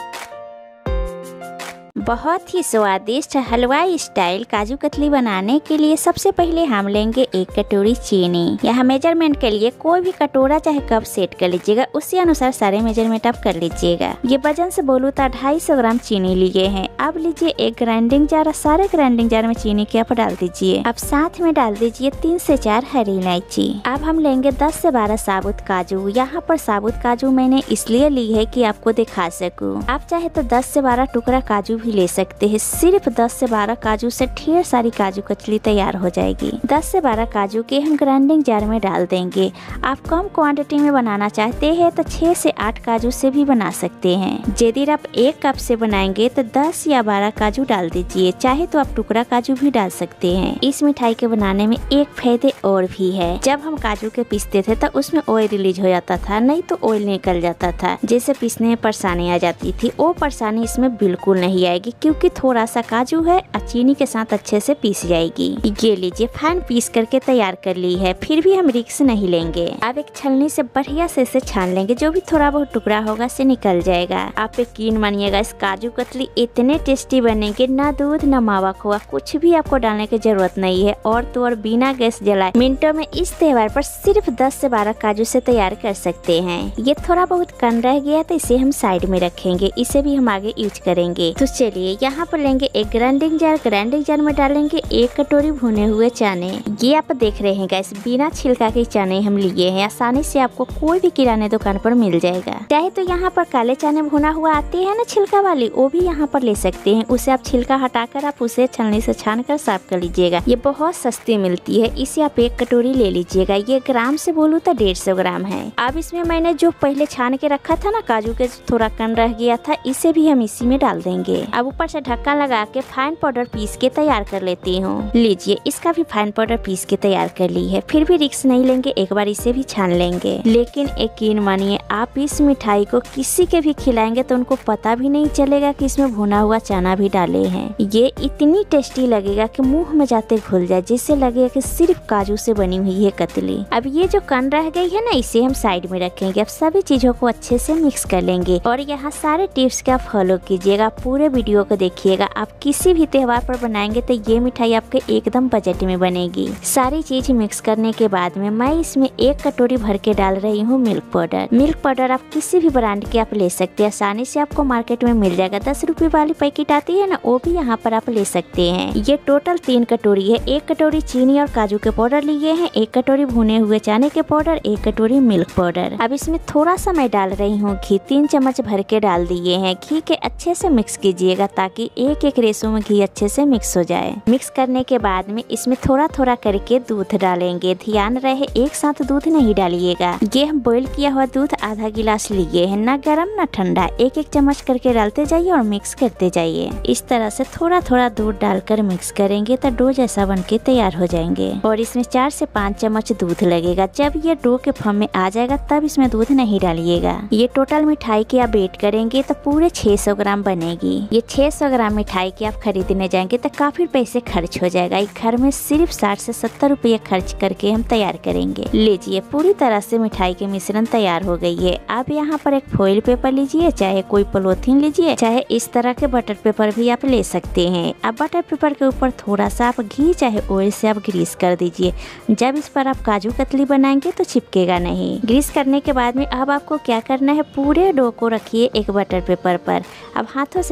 बहुत ही स्वादिष्ट हलवाई स्टाइल काजू कतली बनाने के लिए सबसे पहले हम लेंगे एक कटोरी चीनी। यहाँ मेजरमेंट के लिए कोई भी कटोरा चाहे कप सेट कर लीजिएगा, उसी अनुसार सारे मेजरमेंट आप कर लीजिएगा। ये वजन से बोलूँ तो ढाई सौ ग्राम चीनी लिए हैं। अब लीजिए एक ग्राइंडिंग जार, सारे ग्राइंडिंग जार में चीनी के आप डाल दीजिए। अब साथ में डाल दीजिए तीन से चार हरी इलायची। अब हम लेंगे दस से बारह साबुत काजू। यहाँ पर साबुत काजू मैंने इसलिए ली है कि आपको दिखा सकूँ। आप चाहे तो दस से बारह टुकड़ा काजू भी ले सकते हैं। सिर्फ दस से बारह काजू से ढेर सारी काजू कतली तैयार हो जाएगी। दस से बारह काजू के हम ग्राइंडिंग जार में डाल देंगे। आप कम क्वांटिटी में बनाना चाहते हैं तो छह से आठ काजू से भी बना सकते हैं। यदि आप एक कप से बनाएंगे तो दस या बारह काजू डाल दीजिए, चाहे तो आप टुकड़ा काजू भी डाल सकते हैं। इस मिठाई के बनाने में एक फायदे और भी है, जब हम काजू के पीसते थे तो उसमें ऑयल रिलीज हो जाता था, नहीं तो ऑयल निकल जाता था, जिससे पीसने में परेशानी आ जाती थी। वो परेशानी इसमें बिल्कुल नहीं आएगी क्योंकि थोड़ा सा काजू है और चीनी के साथ अच्छे से पीस जाएगी। ये लीजिए फाइन पीस करके तैयार कर ली है, फिर भी हम रिस्क नहीं लेंगे। अब एक छलनी से बढ़िया से इसे छान लेंगे, जो भी थोड़ा बहुत टुकड़ा होगा से निकल जाएगा। आप यकीन मानिएगा इस काजू कतली इतने टेस्टी बनेंगे, ना दूध ना मावा खोआ कुछ भी आपको डालने की जरूरत नहीं है, और तो और बिना गैस जलाए मिनटों में इस त्योहार पर सिर्फ दस से बारह काजू से तैयार कर सकते हैं। ये थोड़ा बहुत कम रह गया तो इसे हम साइड में रखेंगे, इसे भी हम आगे यूज करेंगे। तो चलिए यहाँ पर लेंगे एक ग्राइंडिंग जार। ग्राइंडिंग जार में डालेंगे एक कटोरी भुने हुए चने। ये आप देख रहे हैं गाइस, बिना छिलका के चने हम लिए हैं, आसानी से आपको कोई भी किराने दुकान पर मिल जाएगा। चाहे तो यहाँ पर काले चने भुना हुआ आते हैं ना छिलका वाली, वो भी यहाँ पर ले सकते हैं। उसे आप छिलका हटाकर आप उसे छलनी से छान कर साफ कर लीजिएगा। ये बहुत सस्ती मिलती है, इसे आप एक कटोरी ले लीजिएगा। ये ग्राम से बोलूँ तो डेढ़ सौ ग्राम है। अब इसमें मैंने जो पहले छान के रखा था ना काजू के, थोड़ा कम रह गया था, इसे भी हम इसी में डाल देंगे। अब ऊपर से ढक्कन लगा के फाइन पाउडर पीस के तैयार कर लेती हूँ। लीजिए इसका भी फाइन पाउडर पीस के तैयार कर ली है, फिर भी रिस्क नहीं लेंगे, एक बार इसे भी छान लेंगे। लेकिन यकीन मानिए आप इस मिठाई को किसी के भी खिलाएंगे तो उनको पता भी नहीं चलेगा कि इसमें भुना हुआ चना भी डाले हैं। ये इतनी टेस्टी लगेगा कि मुंह में जाते घुल जाए, जिससे लगेगा कि सिर्फ काजू से बनी हुई है कतली। अब ये जो कन रह गई है ना, इसे हम साइड में रखेंगे। अब सभी चीजों को अच्छे से मिक्स कर लेंगे और यहाँ सारे टिप्स का फॉलो कीजिएगा, पूरे वीडियो को देखिएगा। आप किसी भी त्योहार पर बनाएंगे तो ये मिठाई आपके एकदम बजट में बनेगी। सारी चीज मिक्स करने के बाद में मैं इसमें एक कटोरी भर के डाल रही हूँ मिल्क पाउडर। मिल्क पाउडर आप किसी भी ब्रांड के आप ले सकते हैं, आसानी से आपको मार्केट में मिल जाएगा। दस रुपए वाली पैकेट आती है ना, वो भी यहाँ पर आप ले सकते हैं। ये टोटल तीन कटोरी है। एक कटोरी चीनी और काजू के पाउडर लिए हैं, एक कटोरी भुने हुए चने के पाउडर, एक कटोरी मिल्क पाउडर। अब इसमें थोड़ा सा मैं डाल रही हूँ घी, तीन चम्मच भर के डाल दिए हैं। घी के अच्छे से मिक्स कीजिएगा ताकि एक एक रेशो में घी अच्छे से मिक्स हो जाए। मिक्स करने के बाद में इसमें थोड़ा थोड़ा करके दूध डालेंगे। ध्यान रहे एक साथ दूध नहीं डालिएगा। ये हम बॉईल किया हुआ दूध आधा गिलास लिए हैं, ना गर्म ना ठंडा। एक एक चम्मच करके डालते जाइए और मिक्स करते जाइए। इस तरह से थोड़ा थोड़ा दूध डालकर मिक्स करेंगे तो डो जैसा बन के तैयार हो जाएंगे। और इसमें चार से पाँच चम्मच दूध लगेगा। जब ये डो के फॉर्म में आ जाएगा तब इसमें दूध नहीं डालिएगा। ये टोटल मिठाई की आप वेट करेंगे तो पूरे छह सौ ग्राम बनेगी। ये छह सौ ग्राम मिठाई की आप खरीदने जाएंगे तो काफी पैसे खर्च हो जाएगा। एक घर में सिर्फ साठ से सत्तर रुपये खर्च करके हम तैयार करेंगे। लीजिए पूरी तरह से मिठाई के मिश्रण तैयार हो गई है। आप यहाँ पर एक फॉइल पेपर लीजिए, चाहे कोई पॉलीथिन लीजिए, चाहे इस तरह के बटर पेपर भी आप ले सकते हैं। अब बटर पेपर के ऊपर थोड़ा सा आप घी चाहे ऑयल से आप ग्रीस कर दीजिए। जब इस पर आप काजू कतली बनाएंगे तो चिपकेगा नहीं। ग्रीस करने के बाद में अब आपको क्या करना है, पूरे डो को रखिए एक बटर पेपर पर। अब हाथों से इस तरह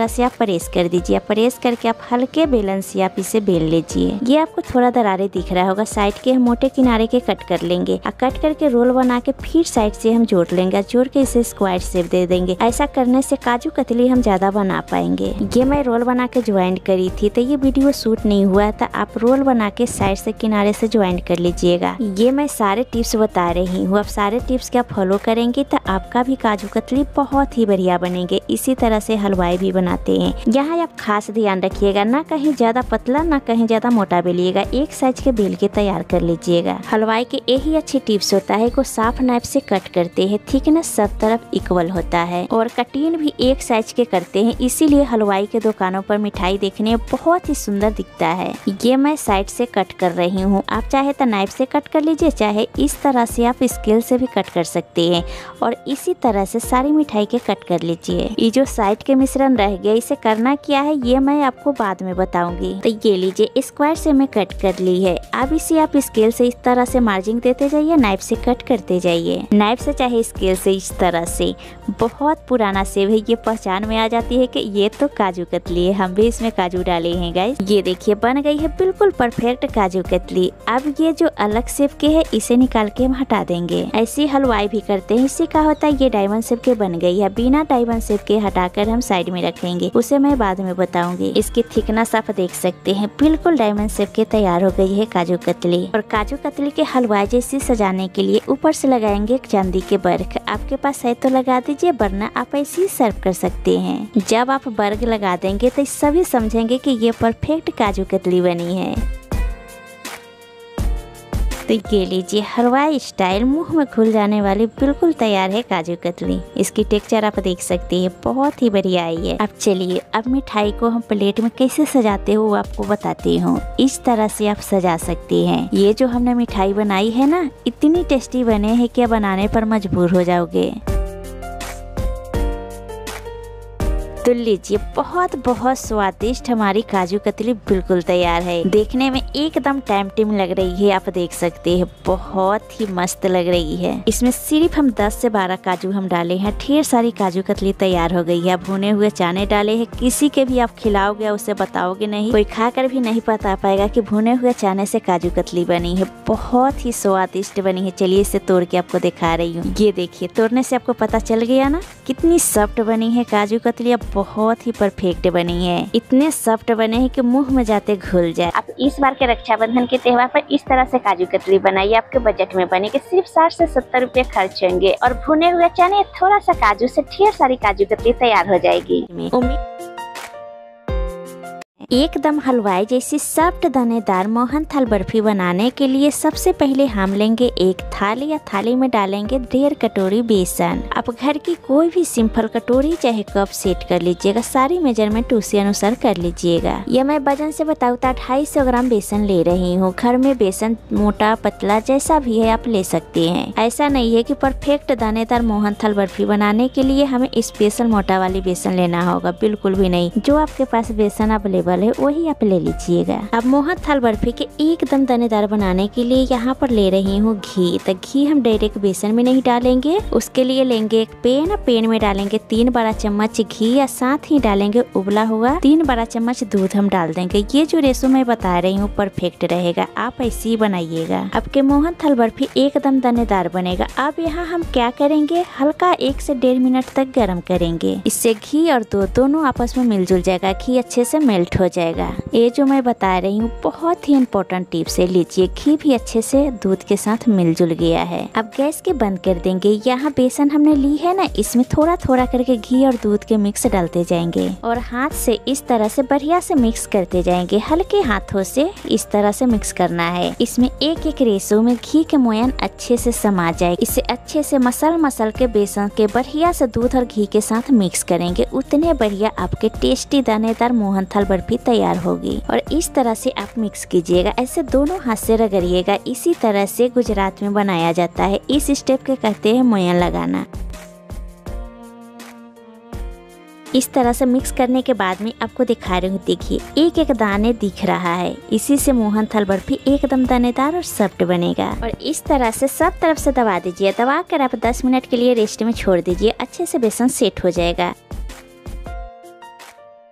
से आप प्रेस कर दीजिए। प्रेस करके आप हल्के बेलन से आप इसे बेल लीजिए। ये आपको थोड़ा दरारे दिख रहा होगा, साइड के हम मोटे किनारे के कट कर लेंगे और कट करके रोल बना के फिर साइड से हम जोड़ लेंगे। जोड़ के इसे स्क्वायर शेप दे देंगे। ऐसा करने से काजू कतली हम ज्यादा बना पाएंगे। ये मैं रोल बना के ज्वाइंट करी थी तो ये वीडियो शूट नहीं हुआ था। आप रोल बना के साइड से किनारे से ज्वाइंट कर लीजिएगा। ये मैं सारे टिप्स बता रही हूँ। अब सारे टिप्स क्या फॉलो करेंगे तो आपका भी काजू कतली बहुत ही बढ़िया बनेंगे। इसी तरह से हलवाई भी बनाते हैं। यहाँ आप खास ध्यान रखिएगा, ना कहीं ज्यादा पतला ना कहीं ज्यादा मोटा बेलिएगा। एक साइज के बेल के तैयार कर लीजिएगा। हलवाई के यही अच्छी टिप्स होता है को साफ नाइफ से कट करते हैं, थिकनेस सब तरफ इक्वल होता है और कटिंग भी एक साइज के करते हैं। इसीलिए हलवाई के दुकानों पर मिठाई देखने में बहुत ही सुंदर दिखता है। ये मैं साइड से कट कर रही हूँ। आप चाहे तो नाइफ से कट कर लीजिए, चाहे इस तरह से आप स्केल से भी कट कर सकते हैं और इसी तरह से सारी मिठाई के कट कर लीजिए। ये जो साइड के मिश्रण रह गया इसे करना क्या है ये मैं आपको बाद में बताऊंगी। तो ये लीजिए स्क्वायर से मैं कट कर ली है। अब इसे आप स्केल से इस तरह से मार्जिंग देते जाइए, नाइफ से कट करते जाइए। नाइफ से चाहे स्केल से इस तरह से। बहुत पुराना सेब है, ये पहचान में आ जाती है कि ये तो काजू कतली है। हम भी इसमें काजू डाले हैं गाइस। ये देखिए बन गई है बिल्कुल परफेक्ट काजू कतली। अब ये जो अलग शेप के है इसे निकाल के हम हटा देंगे। ऐसी हलवाई भी करते हैं। इससे क्या होता है ये डायमंड शेप के बन गई है। बिना डायमंड शेप के हटाकर हम साइड में रखेंगे, उसे मैं बाद में बताऊंगी। इसकी थिकनेस आप देख सकते हैं, बिल्कुल डायमंड शेप के तैयार हो गई है काजू कतली। और काजू कतली के हलवाई जैसी सजाने के लिए ऊपर से लगाएंगे एक चांदी के बर्ग। आपके पास है तो लगा दीजिए, वरना आप ऐसे ही सर्व कर सकते हैं। जब आप बर्ग लगा देंगे तो सभी समझेंगे कि ये परफेक्ट काजू कतली बनी है। तो ये लीजिए हलवाई स्टाइल मुंह में घुल जाने वाली बिल्कुल तैयार है काजू कतली। इसकी टेक्सचर आप देख सकते हैं, बहुत ही बढ़िया आई है। अब चलिए अब मिठाई को हम प्लेट में कैसे सजाते हो वो आपको बताती हूँ। इस तरह से आप सजा सकते हैं। ये जो हमने मिठाई बनाई है ना, इतनी टेस्टी बने हैं कि बनाने पर मजबूर हो जाओगे। तो लीजिए बहुत बहुत स्वादिष्ट हमारी काजू कतली बिल्कुल तैयार है। देखने में एकदम टेम्पटिंग लग रही है, आप देख सकते हैं बहुत ही मस्त लग रही है। इसमें सिर्फ हम दस से बारह काजू हम डाले हैं। ढेर सारी काजू कतली तैयार हो गई है। भुने हुए चने डाले हैं। किसी के भी आप खिलाओगे उसे बताओगे नहीं, कोई खाकर भी नहीं बता पाएगा कि भुने हुए चने से काजू कतली बनी है। बहुत ही स्वादिष्ट बनी है। चलिए इसे तोड़ के आपको दिखा रही हूँ। ये देखिए तोड़ने से आपको पता चल गया ना कितनी सॉफ्ट बनी है काजू कतली। बहुत ही परफेक्ट बनी है। इतने सॉफ्ट बने हैं कि मुंह में जाते घुल जाए। आप इस बार के रक्षाबंधन के त्योहार पर इस तरह से काजू कतली बनाइए। आपके बजट में बनेगी। सिर्फ साठ से सत्तर रुपए खर्च होंगे और भुने हुए चने थोड़ा सा काजू से ढेर सारी काजू कतली तैयार हो जाएगी। उम्मीद एकदम हलवाई जैसी सॉफ्ट दानेदार मोहन थाल बर्फी बनाने के लिए सबसे पहले हम लेंगे एक थाली या थाली में डालेंगे डेढ़ कटोरी बेसन। आप घर की कोई भी सिंपल कटोरी चाहे कप सेट कर लीजिएगा। सारी मेजरमेंट उसी अनुसार कर लीजिएगा। यह मैं वजन से बताऊँ तो ढाई सौ ग्राम बेसन ले रही हूँ। घर में बेसन मोटा पतला जैसा भी है आप ले सकते हैं। ऐसा नहीं है कि परफेक्ट दानेदार मोहन थाल बर्फी बनाने के लिए हमें स्पेशल मोटा वाली बेसन लेना होगा, बिल्कुल भी नहीं। जो आपके पास बेसन अवेलेबल है वही आप ले लीजिएगा। अब मोहन थाल बर्फी के एकदम दानेदार बनाने के लिए यहाँ पर ले रही हूँ घी। तो घी हम डायरेक्ट बेसन में नहीं डालेंगे। उसके लिए लेंगे एक पैन। पैन में डालेंगे तीन बड़ा चम्मच घी या साथ ही डालेंगे उबला हुआ तीन बड़ा चम्मच दूध हम डाल देंगे। ये जो रेशो मैं बता रही हूँ परफेक्ट रहेगा, आप ऐसे ही बनाइएगा। आपके मोहन थाल बर्फी एकदम दानेदार बनेगा। अब यहाँ हम क्या करेंगे, हल्का एक से डेढ़ मिनट तक गर्म करेंगे। इससे घी और दूध दोनों आपस में मिलजुल जाएगा, घी अच्छे से मेल्ट हो जाएगा। ये जो मैं बता रही हूँ बहुत ही इम्पोर्टेंट टिप्स है। लीजिए घी भी अच्छे से दूध के साथ मिलजुल गया है। अब गैस के बंद कर देंगे। यहाँ बेसन हमने ली है ना, इसमें थोड़ा थोड़ा करके घी और दूध के मिक्स डालते जाएंगे और हाथ से इस तरह से बढ़िया से मिक्स करते जाएंगे। हल्के हाथों से इस तरह से मिक्स करना है। इसमें एक एक रेशो में घी के मोयन अच्छे से समा जाए। इसे अच्छे से मसल मसल के बेसन के बढ़िया से दूध और घी के साथ मिक्स करेंगे। उतने बढ़िया आपके टेस्टी दानेदार मोहन थाल बर्फी तैयार होगी। और इस तरह से आप मिक्स कीजिएगा। ऐसे दोनों हाथ से रगड़िएगा। इसी तरह से गुजरात में बनाया जाता है। इस स्टेप के कहते हैं मोयन लगाना। इस तरह से मिक्स करने के बाद में आपको दिखा रही हूँ, देखिए एक एक दाने दिख रहा है। इसी से मोहन थाल बर्फी एकदम दानेदार और सॉफ्ट बनेगा। और इस तरह से सब तरफ से दबा दीजिए। दबा कर आप दस मिनट के लिए रेस्ट में छोड़ दीजिए। अच्छे से बेसन सेट हो जाएगा।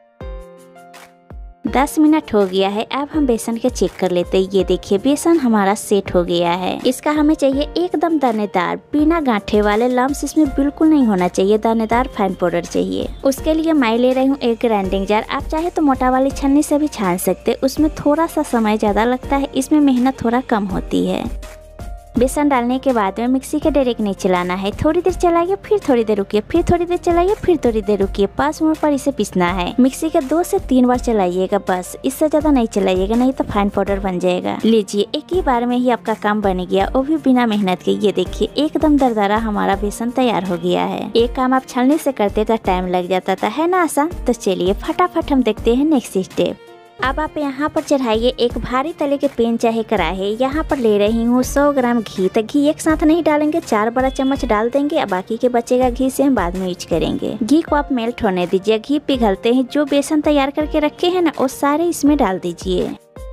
दस मिनट हो गया है। अब हम बेसन के चेक कर लेते हैं। ये देखिए बेसन हमारा सेट हो गया है। इसका हमें चाहिए एकदम दानेदार, बिना गांठे वाले, लम्स इसमें बिल्कुल नहीं होना चाहिए, दानेदार फाइन पाउडर चाहिए। उसके लिए मैं ले रही हूँ एक ग्राइंडिंग जार। आप चाहे तो मोटा वाली छन्नी से भी छान सकते, उसमें थोड़ा सा समय ज्यादा लगता है, इसमें मेहनत थोड़ा कम होती है। बेसन डालने के बाद में मिक्सी के डायरेक्ट नहीं चलाना है, थोड़ी देर चलाइए, फिर थोड़ी देर रुकिए, फिर थोड़ी देर चलाइए, फिर थोड़ी देर रुकिए। पाँच मिनट पर इसे पीसना है। मिक्सी के दो से तीन बार चलाइएगा बस, इससे ज्यादा नहीं चलाइएगा, नहीं तो फाइन पाउडर बन जाएगा। लीजिए एक ही बार में ही आपका काम बन गया, वो भी बिना मेहनत के। ये देखिए एकदम दरदरा हमारा बेसन तैयार हो गया है। एक काम आप छलनी से करते तो टाइम लग जाता था, है ना आसान। तो चलिए फटाफट हम देखते हैं नेक्स्ट स्टेप। अब आप यहाँ पर चढ़ाइए एक भारी तले के पेन चाहे कढ़ाई। यहाँ पर ले रही हूँ सौ ग्राम घी। तो घी एक साथ नहीं डालेंगे, चार बड़ा चम्मच डाल देंगे, और बाकी के बचेगा घी से हम बाद में यूज करेंगे। घी को आप मेल्ट होने दीजिए। घी पिघलते हैं, जो बेसन तैयार करके रखे हैं ना, वो सारे इसमें डाल दीजिए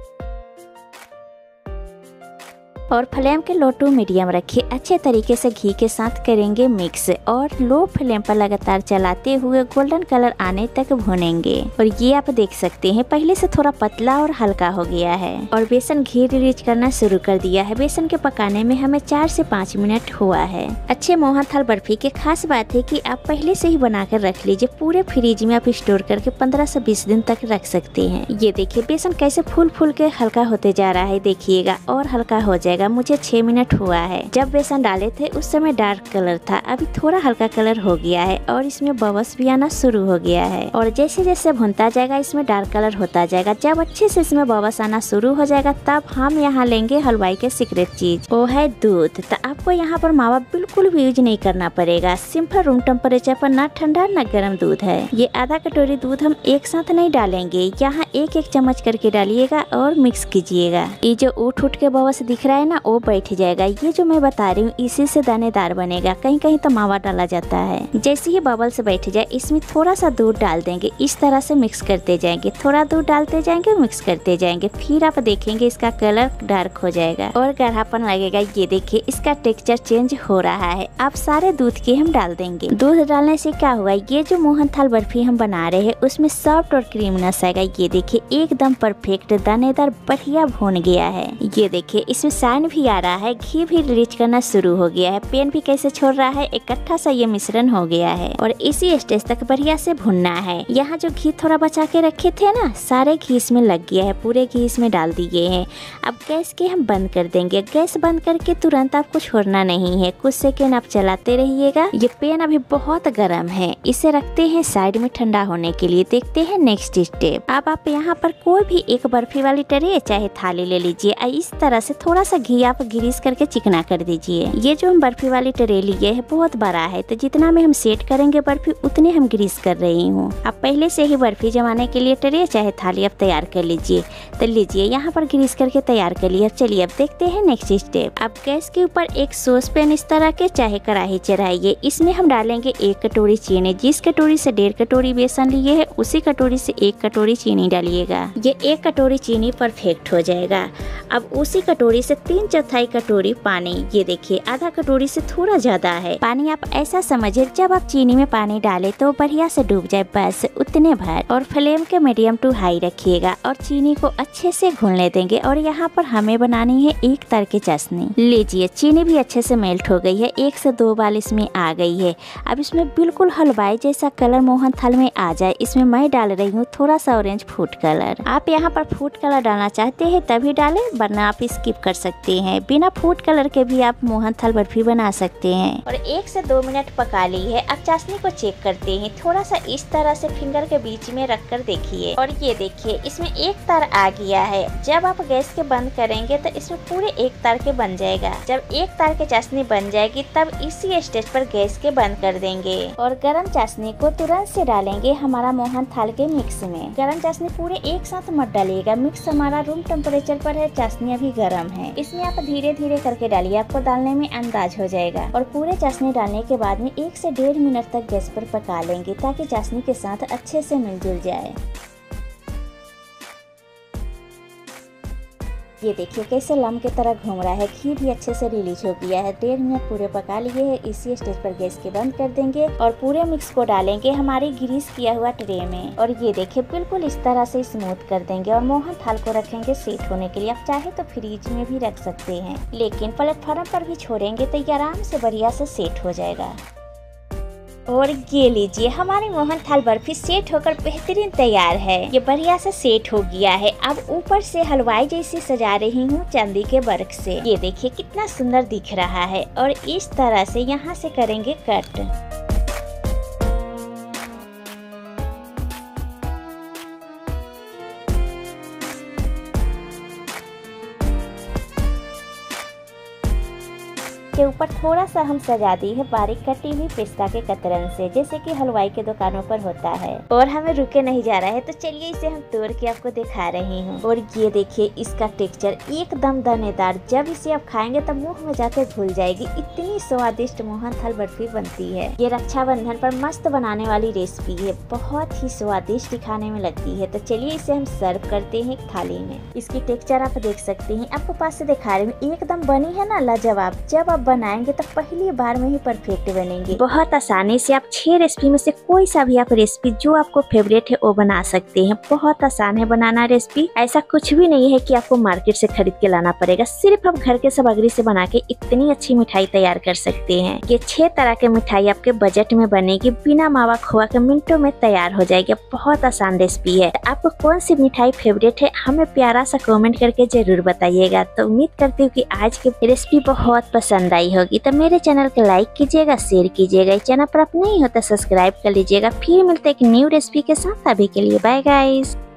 और फ्लेम के लो टू मीडियम रखिए। अच्छे तरीके से घी के साथ करेंगे मिक्स और लो फ्लेम पर लगातार चलाते हुए गोल्डन कलर आने तक भूनेंगे। और ये आप देख सकते हैं पहले से थोड़ा पतला और हल्का हो गया है और बेसन घी रिलीज करना शुरू कर दिया है। बेसन के पकाने में हमें चार से पाँच मिनट हुआ है। अच्छे मोहनथाल बर्फी की खास बात है कि आप पहले से ही बनाकर रख लीजिए। पूरे फ्रिज में आप स्टोर करके पंद्रह से बीस दिन तक रख सकते हैं। ये देखिए बेसन कैसे फूल फूल के हल्का होते जा रहा है, देखिएगा और हल्का हो जाएगा। मुझे छह मिनट हुआ है। जब बेसन डाले थे उस समय डार्क कलर था, अभी थोड़ा हल्का कलर हो गया है और इसमें बबल्स भी आना शुरू हो गया है। और जैसे जैसे भुनता जाएगा इसमें डार्क कलर होता जाएगा। जब अच्छे से इसमें बबल्स आना शुरू हो जाएगा तब हम यहाँ लेंगे हलवाई के सीक्रेट चीज, वो है दूध। तो आपको यहाँ पर मावा बिल्कुल भी यूज नहीं करना पड़ेगा। सिंपल रूम टेम्परेचर पर ना ठंडा ना गर्म दूध है। ये आधा कटोरी दूध हम एक साथ नहीं डालेंगे, यहाँ एक एक चम्मच करके डालिएगा और मिक्स कीजिएगा। ये जो उठ उठ के बबल्स दिख रहा है ना, वो बैठ जाएगा। ये जो मैं बता रही हूँ इसी से दानेदार बनेगा। कहीं कहीं तो मावा डाला जाता है। जैसे ही बबल से बैठ जाए इसमें थोड़ा सा दूध डाल देंगे। इस तरह से मिक्स करते जाएंगे, थोड़ा दूध डालते जाएंगे, मिक्स करते जाएंगे। फिर आप देखेंगे इसका कलर डार्क हो जाएगा और गाढ़ापन लगेगा। ये देखिए इसका टेक्सचर चेंज हो रहा है। अब सारे दूध के हम डाल देंगे। दूध डालने से क्या हुआ, ये जो मोहनथाल बर्फी हम बना रहे हैं उसमें सॉफ्ट और क्रीमनेस आएगा। ये देखिए एकदम परफेक्ट दानेदार बढ़िया भून गया है। ये देखिए इसमें शाइन भी आ रहा है, घी भी रिलीज करना शुरू हो गया है, पेन भी कैसे छोड़ रहा है, इकट्ठा सा ये मिश्रण हो गया है। और इसी स्टेज तक बढ़िया से भुनना है। यहाँ जो घी थोड़ा बचा के रखे थे ना, सारे घी इसमें लग गया है, पूरे घी इसमें डाल दिए हैं। अब गैस के हम बंद कर देंगे। गैस बंद करके तुरंत आपको छोड़ना नहीं है, कुछ सेकेंड आप चलाते रहिएगा। ये पेन अभी बहुत गर्म है, इसे रखते हैं साइड में ठंडा होने के लिए। देखते हैं नेक्स्ट स्टेप। अब आप यहाँ पर कोई भी एक बर्फी वाली ट्रे चाहे थाली ले लीजिए और इस तरह से थोड़ा सा घी आप ग्रीस करके चिकना कर दीजिए। ये जो हम बर्फी वाली ट्रे लिए है बहुत बड़ा है, तो जितना में हम सेट करेंगे बर्फी उतने हम ग्रीस कर रही हूँ। आप पहले से ही बर्फी जमाने के लिए ट्रे चाहे थाली आप तैयार कर लीजिए। तो लीजिए यहाँ पर ग्रीस करके तैयार कर लिया। चलिए अब देखते हैं नेक्स्ट स्टेप। अब गैस के ऊपर एक सॉस पैन इस तरह के चाहे कढ़ाई चढ़ाइए। इसमें हम डालेंगे एक कटोरी चीनी। जिस कटोरी से डेढ़ कटोरी बेसन लिए है उसी कटोरी से एक कटोरी चीनी डालिएगा। ये एक कटोरी चीनी परफेक्ट हो जाएगा। अब उसी कटोरी से तीन चौथाई कटोरी पानी। ये देखिए आधा कटोरी से थोड़ा ज्यादा है पानी। आप ऐसा समझिए जब आप चीनी में पानी डालें तो बढ़िया से डूब जाए, बस उतने भर। और फ्लेम के मीडियम टू हाई रखिएगा और चीनी को अच्छे से घुलने देंगे। और यहाँ पर हमें बनानी है एक तर की चाशनी। लीजिए चीनी भी अच्छे से मेल्ट हो गई है, एक से दो बाल इसमें आ गई है। अब इसमें बिल्कुल हलवाई जैसा कलर मोहनथाल में आ जाए, इसमें मैं डाल रही हूँ थोड़ा सा ऑरेंज फूड कलर। आप यहाँ पर फूड कलर डालना चाहते हैं तभी डालें, वरना आप स्किप कर सकते हैं। बिना फूड कलर के भी आप मोहनथाल बर्फी बना सकते हैं। और एक से दो मिनट पका ली है। अब चाशनी को चेक करते हैं। थोड़ा सा इस तरह से फिंगर के बीच में रख कर देखिए और ये देखिए इसमें एक तार आ गया है। जब आप गैस के बंद करेंगे तो इसमें पूरे एक तार के बन जाएगा। जब एक तार की चाशनी बन जाएगी तब इसी स्टेज पर गैस के बंद कर देंगे और गरम चाशनी को तुरंत से डालेंगे हमारा मोहनथाल के मिक्स में। गरम चाशनी पूरे एक साथ मत डालिएगा, मिक्स हमारा रूम टेम्परेचर पर है, चाशनी अभी गर्म है। इसमें आप धीरे धीरे करके डालिए, आपको डालने में अंदाज हो जाएगा। और पूरे चाशनी डालने के बाद में एक से डेढ़ मिनट तक गैस पर पका लेंगे ताकि चाशनी के साथ अच्छे से मिलजुल जाए। ये देखिए कैसे लम के तरह घूम रहा है। घी भी अच्छे से रिलीज हो गया है। डेढ़ मिनट पूरे पका लिए है। इसी स्टेज पर गैस के बंद कर देंगे और पूरे मिक्स को डालेंगे हमारी ग्रीस किया हुआ ट्रे में। और ये देखिए बिल्कुल इस तरह से स्मूथ कर देंगे और मोहन थाल को रखेंगे सेट होने के लिए। आप चाहे तो फ्रिज में भी रख सकते हैं, लेकिन प्लेटफॉर्म पर भी छोड़ेंगे तो ये आराम से बढ़िया से सेट हो जाएगा। और ये लीजिए हमारी मोहन थाल बर्फी सेट होकर बेहतरीन तैयार है। ये बढ़िया से सेट हो गया है। अब ऊपर से हलवाई जैसी सजा रही हूँ चांदी के वर्क से। ये देखिए कितना सुंदर दिख रहा है। और इस तरह से यहाँ से करेंगे कट। के ऊपर थोड़ा सा हम सजा दी है बारीक कटी हुई पिस्ता के कतरन से, जैसे कि हलवाई के दुकानों पर होता है। और हमें रुके नहीं जा रहा है, तो चलिए इसे हम तोड़ के आपको दिखा रही हूँ। और ये देखिए इसका टेक्सचर एकदम दानेदार। जब इसे आप खाएंगे तब मुंह में जाते भूल जाएगी। इतनी स्वादिष्ट मोहन थाल बर्फी बनती है। ये रक्षाबंधन पर मस्त बनाने वाली रेसिपी है। बहुत ही स्वादिष्ट खाने में लगती है। तो चलिए इसे हम सर्व करते हैं एक थाली में। इसकी टेक्सचर आप देख सकते हैं। आपको पास से दिखा रही हूँ, एकदम बनी है ना लाजवाब। जब आप बनाएंगे तो पहली बार में ही परफेक्ट बनेंगे। बहुत आसानी से आप छह रेसिपी में से कोई सा भी आप रेसिपी जो आपको फेवरेट है वो बना सकते हैं। बहुत आसान है बनाना रेसिपी। ऐसा कुछ भी नहीं है कि आपको मार्केट से खरीद के लाना पड़ेगा। सिर्फ आप घर के सामग्री से बना के इतनी अच्छी मिठाई तैयार कर सकते हैं। ये छह तरह के मिठाई आपके बजट में बनेगी, बिना मावा खोआ के मिनटों में तैयार हो जाएगी। बहुत आसान रेसिपी है। आपको कौन सी मिठाई फेवरेट है हमें प्यारा सा कमेंट करके जरूर बताइएगा। तो उम्मीद करती हूँ कि आज की रेसिपी बहुत पसंद आई होगी। तो मेरे चैनल को लाइक कीजिएगा, शेयर कीजिएगा। चैनल पर आप नहीं हो तो सब्सक्राइब कर लीजिएगा। फिर मिलते एक न्यू रेसिपी के साथ। अभी के लिए बाय गाइस।